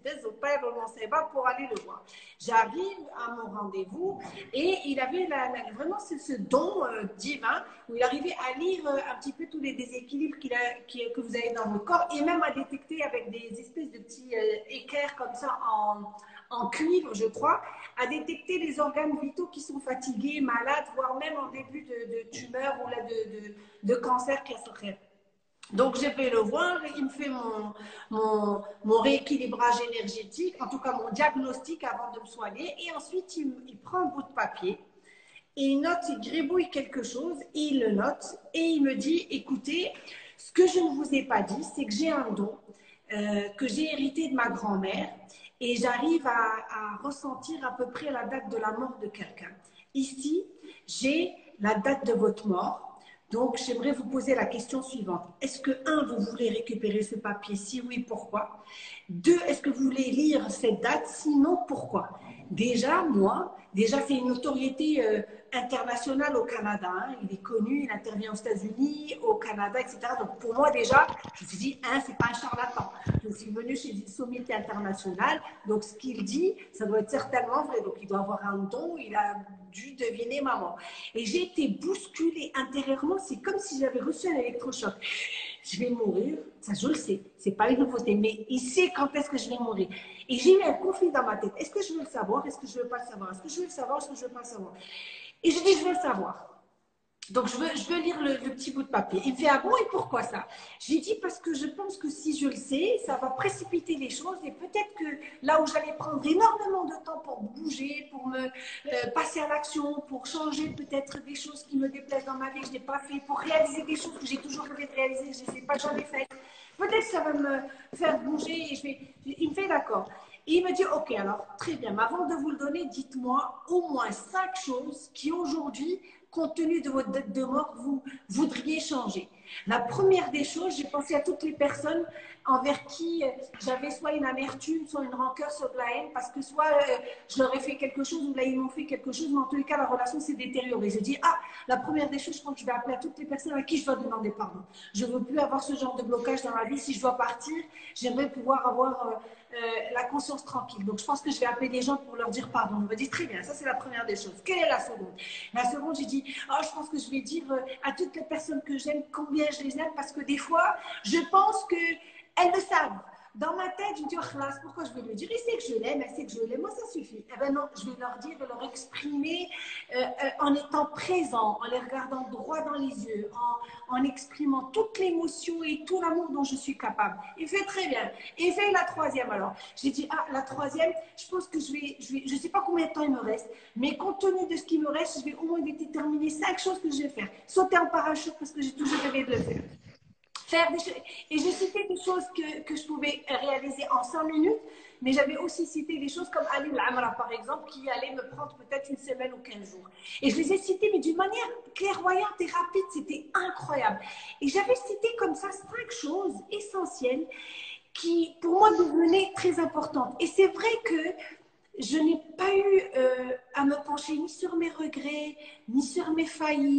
pour aller le voir. J'arrive à mon rendez-vous et il avait la, la, vraiment ce, ce don euh, divin où il arrivait à lire euh, un petit peu tous les déséquilibres qu'il a, qui, que vous avez dans votre corps et même à détecter avec des espèces de petits euh, équerres comme ça en, en cuivre, je crois, à détecter les organes vitaux qui sont fatigués, malades, voire même en début de, de tumeur ou là, de, de, de cancer qui serait. Donc, je vais le voir, il me fait mon, mon, mon rééquilibrage énergétique, en tout cas mon diagnostic avant de me soigner, et ensuite il, il prend un bout de papier, et il note, il gribouille quelque chose, et il le note, et il me dit, écoutez, ce que je ne vous ai pas dit, c'est que j'ai un don euh, que j'ai hérité de ma grand-mère, et j'arrive à, à ressentir à peu près la date de la mort de quelqu'un. Ici, j'ai la date de votre mort. Donc, j'aimerais vous poser la question suivante. Est-ce que, un, vous voulez récupérer ce papier? Si oui, pourquoi? Deux, est-ce que vous voulez lire cette date? Sinon, pourquoi? Déjà, moi, déjà, c'est une notoriété euh, internationale au Canada. Hein. Il est connu, il intervient aux États-Unis, au Canada, et cetera. Donc, pour moi, déjà, je me suis dit, hein, c'est pas un charlatan. Je suis venue chez le Sommité international. Donc, ce qu'il dit, ça doit être certainement vrai. Donc, il doit avoir un don, il a dû deviner maman. Et j'ai été bousculée intérieurement. C'est comme si j'avais reçu un électrochoc. Je vais mourir, ça je le sais, c'est pas une nouveauté, mais il sait quand est-ce que je vais mourir. Et j'ai eu un conflit dans ma tête. Est-ce que je veux le savoir? Est-ce que je veux pas le savoir? Est-ce que je veux le savoir? Est-ce que je veux pas le savoir? Et je dis, je veux le savoir. Donc, je veux, je veux lire le, le petit bout de papier. Il me fait, ah bon, et pourquoi ça? J'ai dit, parce que je pense que si je le sais, ça va précipiter les choses et peut-être que là où j'allais prendre énormément de temps pour bouger, pour me euh, passer à l'action, pour changer peut-être des choses qui me déplaisent dans ma vie que je n'ai pas fait, pour réaliser des choses que j'ai toujours rêvé de réaliser, je ne les ai pas jamais faites. Peut-être que ça va me faire bouger et je vais... Il me fait d'accord. Et il me dit, ok, alors très bien, mais avant de vous le donner, dites-moi au moins cinq choses qui aujourd'hui, compte tenu de votre date de mort, vous voudriez changer. La première des choses, j'ai pensé à toutes les personnes envers qui j'avais soit une amertume, soit une rancœur, soit de la haine, parce que soit euh, je leur ai fait quelque chose ou là ils m'ont fait quelque chose, mais en tous les cas la relation s'est détériorée. Je dis, ah, la première des choses, je crois que je vais appeler à toutes les personnes à qui je dois demander pardon. Je ne veux plus avoir ce genre de blocage dans ma vie. Si je dois partir, j'aimerais pouvoir avoir euh, euh, la conscience tranquille. Donc je pense que je vais appeler des gens pour leur dire pardon. On me dit, très bien, ça c'est la première des choses. Quelle est la seconde? La seconde, j'ai dit, oh, je pense que je vais dire euh, à toutes les personnes que j'aime combien je les aime, parce que des fois, je pense qu'elles le savent. Dans ma tête, je me dis, oh, classe, pourquoi je vais lui dire? Il sait que je l'aime, elle sait que je l'aime, moi ça suffit. Eh bien non, je vais leur dire, leur exprimer euh, euh, en étant présent, en les regardant droit dans les yeux, en, en exprimant toute l'émotion et tout l'amour dont je suis capable. Il fait très bien. Et fait la troisième alors. J'ai dit, ah, la troisième, je pense que je vais, je vais, je sais pas combien de temps il me reste, mais compte tenu de ce qui me reste, je vais au moins déterminer cinq choses que je vais faire. Sauter en parachute parce que j'ai toujours rêvé de le faire. Faire des choses. Et j'ai cité des choses que, que je pouvais réaliser en cinq minutes, mais j'avais aussi cité des choses comme aller l'Amra, par exemple, qui allait me prendre peut-être une semaine ou quinze jours. Et je les ai citées, mais d'une manière clairvoyante et rapide, c'était incroyable. Et j'avais cité comme ça cinq choses essentielles qui, pour moi, devenaient très importantes. Et c'est vrai que je n'ai pas eu euh, à me pencher ni sur mes regrets, ni sur mes faillites,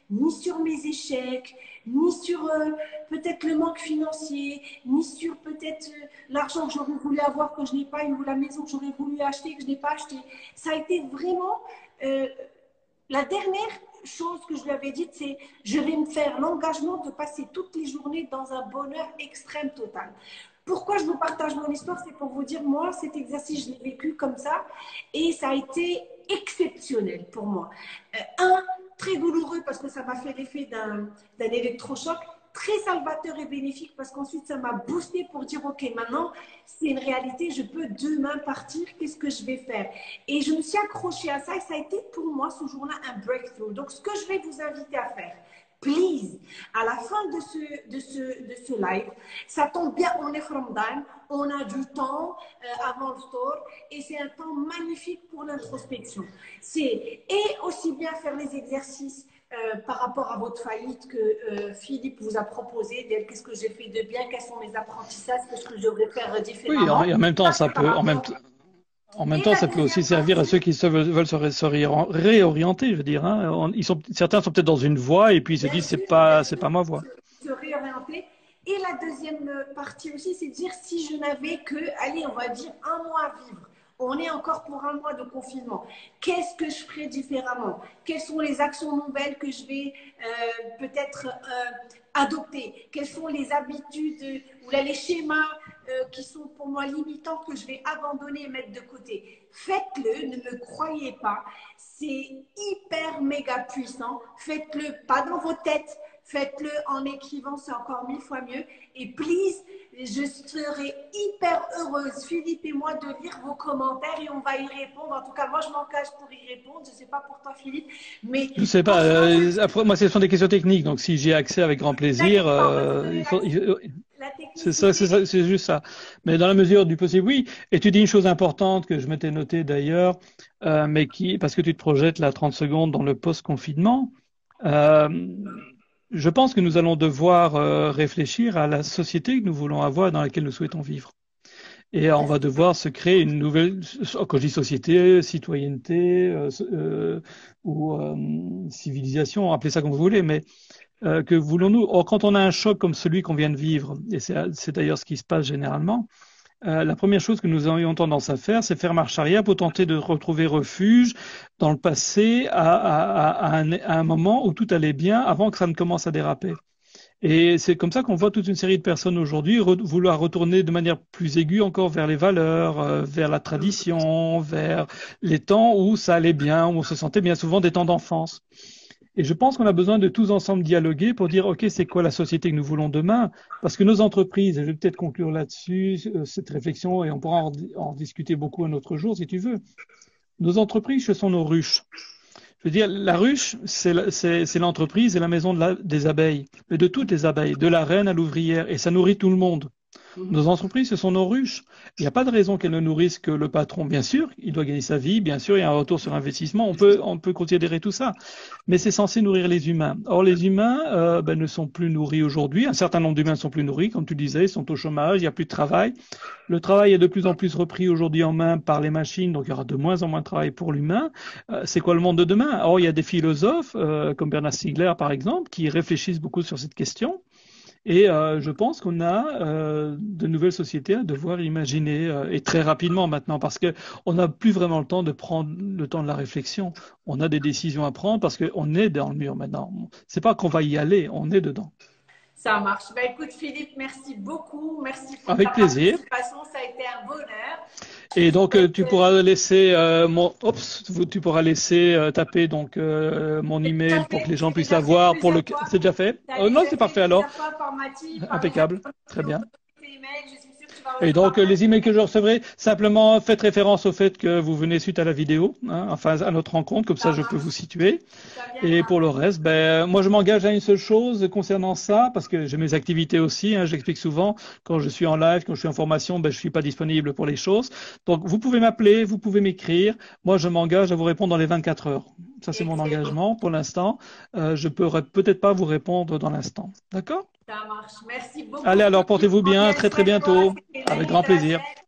ni sur mes échecs, ni sur euh, peut-être le manque financier, ni sur peut-être euh, l'argent que j'aurais voulu avoir que je n'ai pas eu, ou la maison que j'aurais voulu acheter que je n'ai pas acheté. Ça a été vraiment euh, la dernière chose que je lui avais dite, c'est je vais me faire l'engagement de passer toutes les journées dans un bonheur extrême total. Pourquoi je vous partage mon histoire? C'est pour vous dire, moi, cet exercice, je l'ai vécu comme ça et ça a été exceptionnel pour moi. Euh, un, très douloureux parce que ça m'a fait l'effet d'un d'un électrochoc, très salvateur et bénéfique parce qu'ensuite, ça m'a boosté pour dire, OK, maintenant, c'est une réalité, je peux demain partir, qu'est-ce que je vais faire? Et je me suis accrochée à ça et ça a été pour moi, ce jour-là, un breakthrough. Donc, ce que je vais vous inviter à faire, please, à la fin de ce, de ce, de ce live, ça tombe bien, on est Ramadan, on a du temps euh, avant le store et c'est un temps magnifique pour l'introspection. C'est et aussi bien faire les exercices euh, par rapport à votre faillite que euh, Philippe vous a proposé, qu'est-ce que j'ai fait de bien, quels sont mes apprentissages, qu'est-ce que je devrais faire différemment. Oui, et en même temps, ça peut, en même temps, En même temps, ça peut aussi servir à ceux qui se veulent, veulent se, ré, se réorienter, je veux dire. Hein. On, ils sont, certains sont peut-être dans une voie et puis ils se disent c'est pas, c'est pas ma voie. Se réorienter. Et la deuxième partie aussi, c'est de dire si je n'avais que, allez, on va dire un mois à vivre. On est encore pour un mois de confinement. Qu'est-ce que je ferais différemment? Quelles sont les actions nouvelles que je vais euh, peut-être euh, adopter? Quelles sont les habitudes ou là, les schémas euh, qui sont pour moi limitants que je vais abandonner et mettre de côté? Faites-le, ne me croyez pas. C'est hyper méga puissant. Faites-le pas dans vos têtes. Faites-le en écrivant, c'est encore mille fois mieux. Et please, je serai hyper heureuse, Philippe et moi, de lire vos commentaires et on va y répondre. En tout cas, moi, je m'engage pour y répondre. Je ne sais pas pour toi, Philippe, mais... Je ne sais pas. Euh, après, moi, ce sont des questions techniques. Donc, si j'ai accès avec grand plaisir, euh, il faut... Il, c'est ça, c'est ça, c'est juste ça. Mais dans la mesure du possible, oui. Et tu dis une chose importante que je m'étais notée d'ailleurs, euh, mais qui, parce que tu te projettes là trente secondes dans le post-confinement, euh, je pense que nous allons devoir euh, réfléchir à la société que nous voulons avoir, dans laquelle nous souhaitons vivre. Et on va devoir se créer une nouvelle, quand je dis société, citoyenneté euh, euh, ou euh, civilisation, appelez ça comme vous voulez, mais euh, que voulons-nous? Or, quand on a un choc comme celui qu'on vient de vivre, et c'est d'ailleurs ce qui se passe généralement, Euh, la première chose que nous aurions tendance à faire, c'est faire marche arrière pour tenter de retrouver refuge dans le passé à, à, à, un, à un moment où tout allait bien avant que ça ne commence à déraper. Et c'est comme ça qu'on voit toute une série de personnes aujourd'hui re vouloir retourner de manière plus aiguë encore vers les valeurs, euh, vers la tradition, vers les temps où ça allait bien, où on se sentait bien, souvent des temps d'enfance. Et je pense qu'on a besoin de tous ensemble dialoguer pour dire, OK, c'est quoi la société que nous voulons demain? Parce que nos entreprises, et je vais peut-être conclure là-dessus, cette réflexion, et on pourra en, en discuter beaucoup un autre jour, si tu veux. Nos entreprises, ce sont nos ruches. Je veux dire, la ruche, c'est l'entreprise et la maison de la, des abeilles, mais de toutes les abeilles, de la reine à l'ouvrière, et ça nourrit tout le monde. Nos entreprises, ce sont nos ruches. Il n'y a pas de raison qu'elles ne nourrissent que le patron. Bien sûr, il doit gagner sa vie. Bien sûr, il y a un retour sur investissement. On peut, on peut considérer tout ça. Mais c'est censé nourrir les humains. Or, les humains euh, ben, ne sont plus nourris aujourd'hui. Un certain nombre d'humains ne sont plus nourris. Comme tu disais, ils sont au chômage, il n'y a plus de travail. Le travail est de plus en plus repris aujourd'hui en main par les machines. Donc, il y aura de moins en moins de travail pour l'humain. Euh, c'est quoi le monde de demain? Or, il y a des philosophes, euh, comme Bernard Stiegler, par exemple, qui réfléchissent beaucoup sur cette question. Et euh, je pense qu'on a euh, de nouvelles sociétés à devoir imaginer, euh, et très rapidement maintenant, parce que on n'a plus vraiment le temps de prendre le temps de la réflexion. On a des décisions à prendre parce qu'on est dans le mur maintenant. C'est pas qu'on va y aller, on est dedans. Ça marche. Ben, écoute, Philippe, merci beaucoup. Merci pour Avec ta plaisir. participation. Ça a été un bonheur. Et donc, euh, tu pourras laisser euh, mon, Oups, tu pourras laisser euh, taper donc euh, mon email pour que les gens puissent l'avoir. Pour le, c'est déjà fait. Euh, non, c'est parfait alors. Impeccable. Très bien. Et donc, les emails que je recevrai, simplement faites référence au fait que vous venez suite à la vidéo, hein, enfin à notre rencontre, comme ça je peux vous situer. Et pour le reste, ben moi je m'engage à une seule chose concernant ça, parce que j'ai mes activités aussi, hein, j'explique souvent, quand je suis en live, quand je suis en formation, ben je suis pas disponible pour les choses. Donc vous pouvez m'appeler, vous pouvez m'écrire, moi je m'engage à vous répondre dans les vingt-quatre heures. Ça c'est mon engagement pour l'instant. Euh, je pourrais peut-être pas vous répondre dans l'instant. D'accord ? Ça marche. Merci beaucoup. Allez, alors portez-vous bien, très très bientôt. Avec grand plaisir.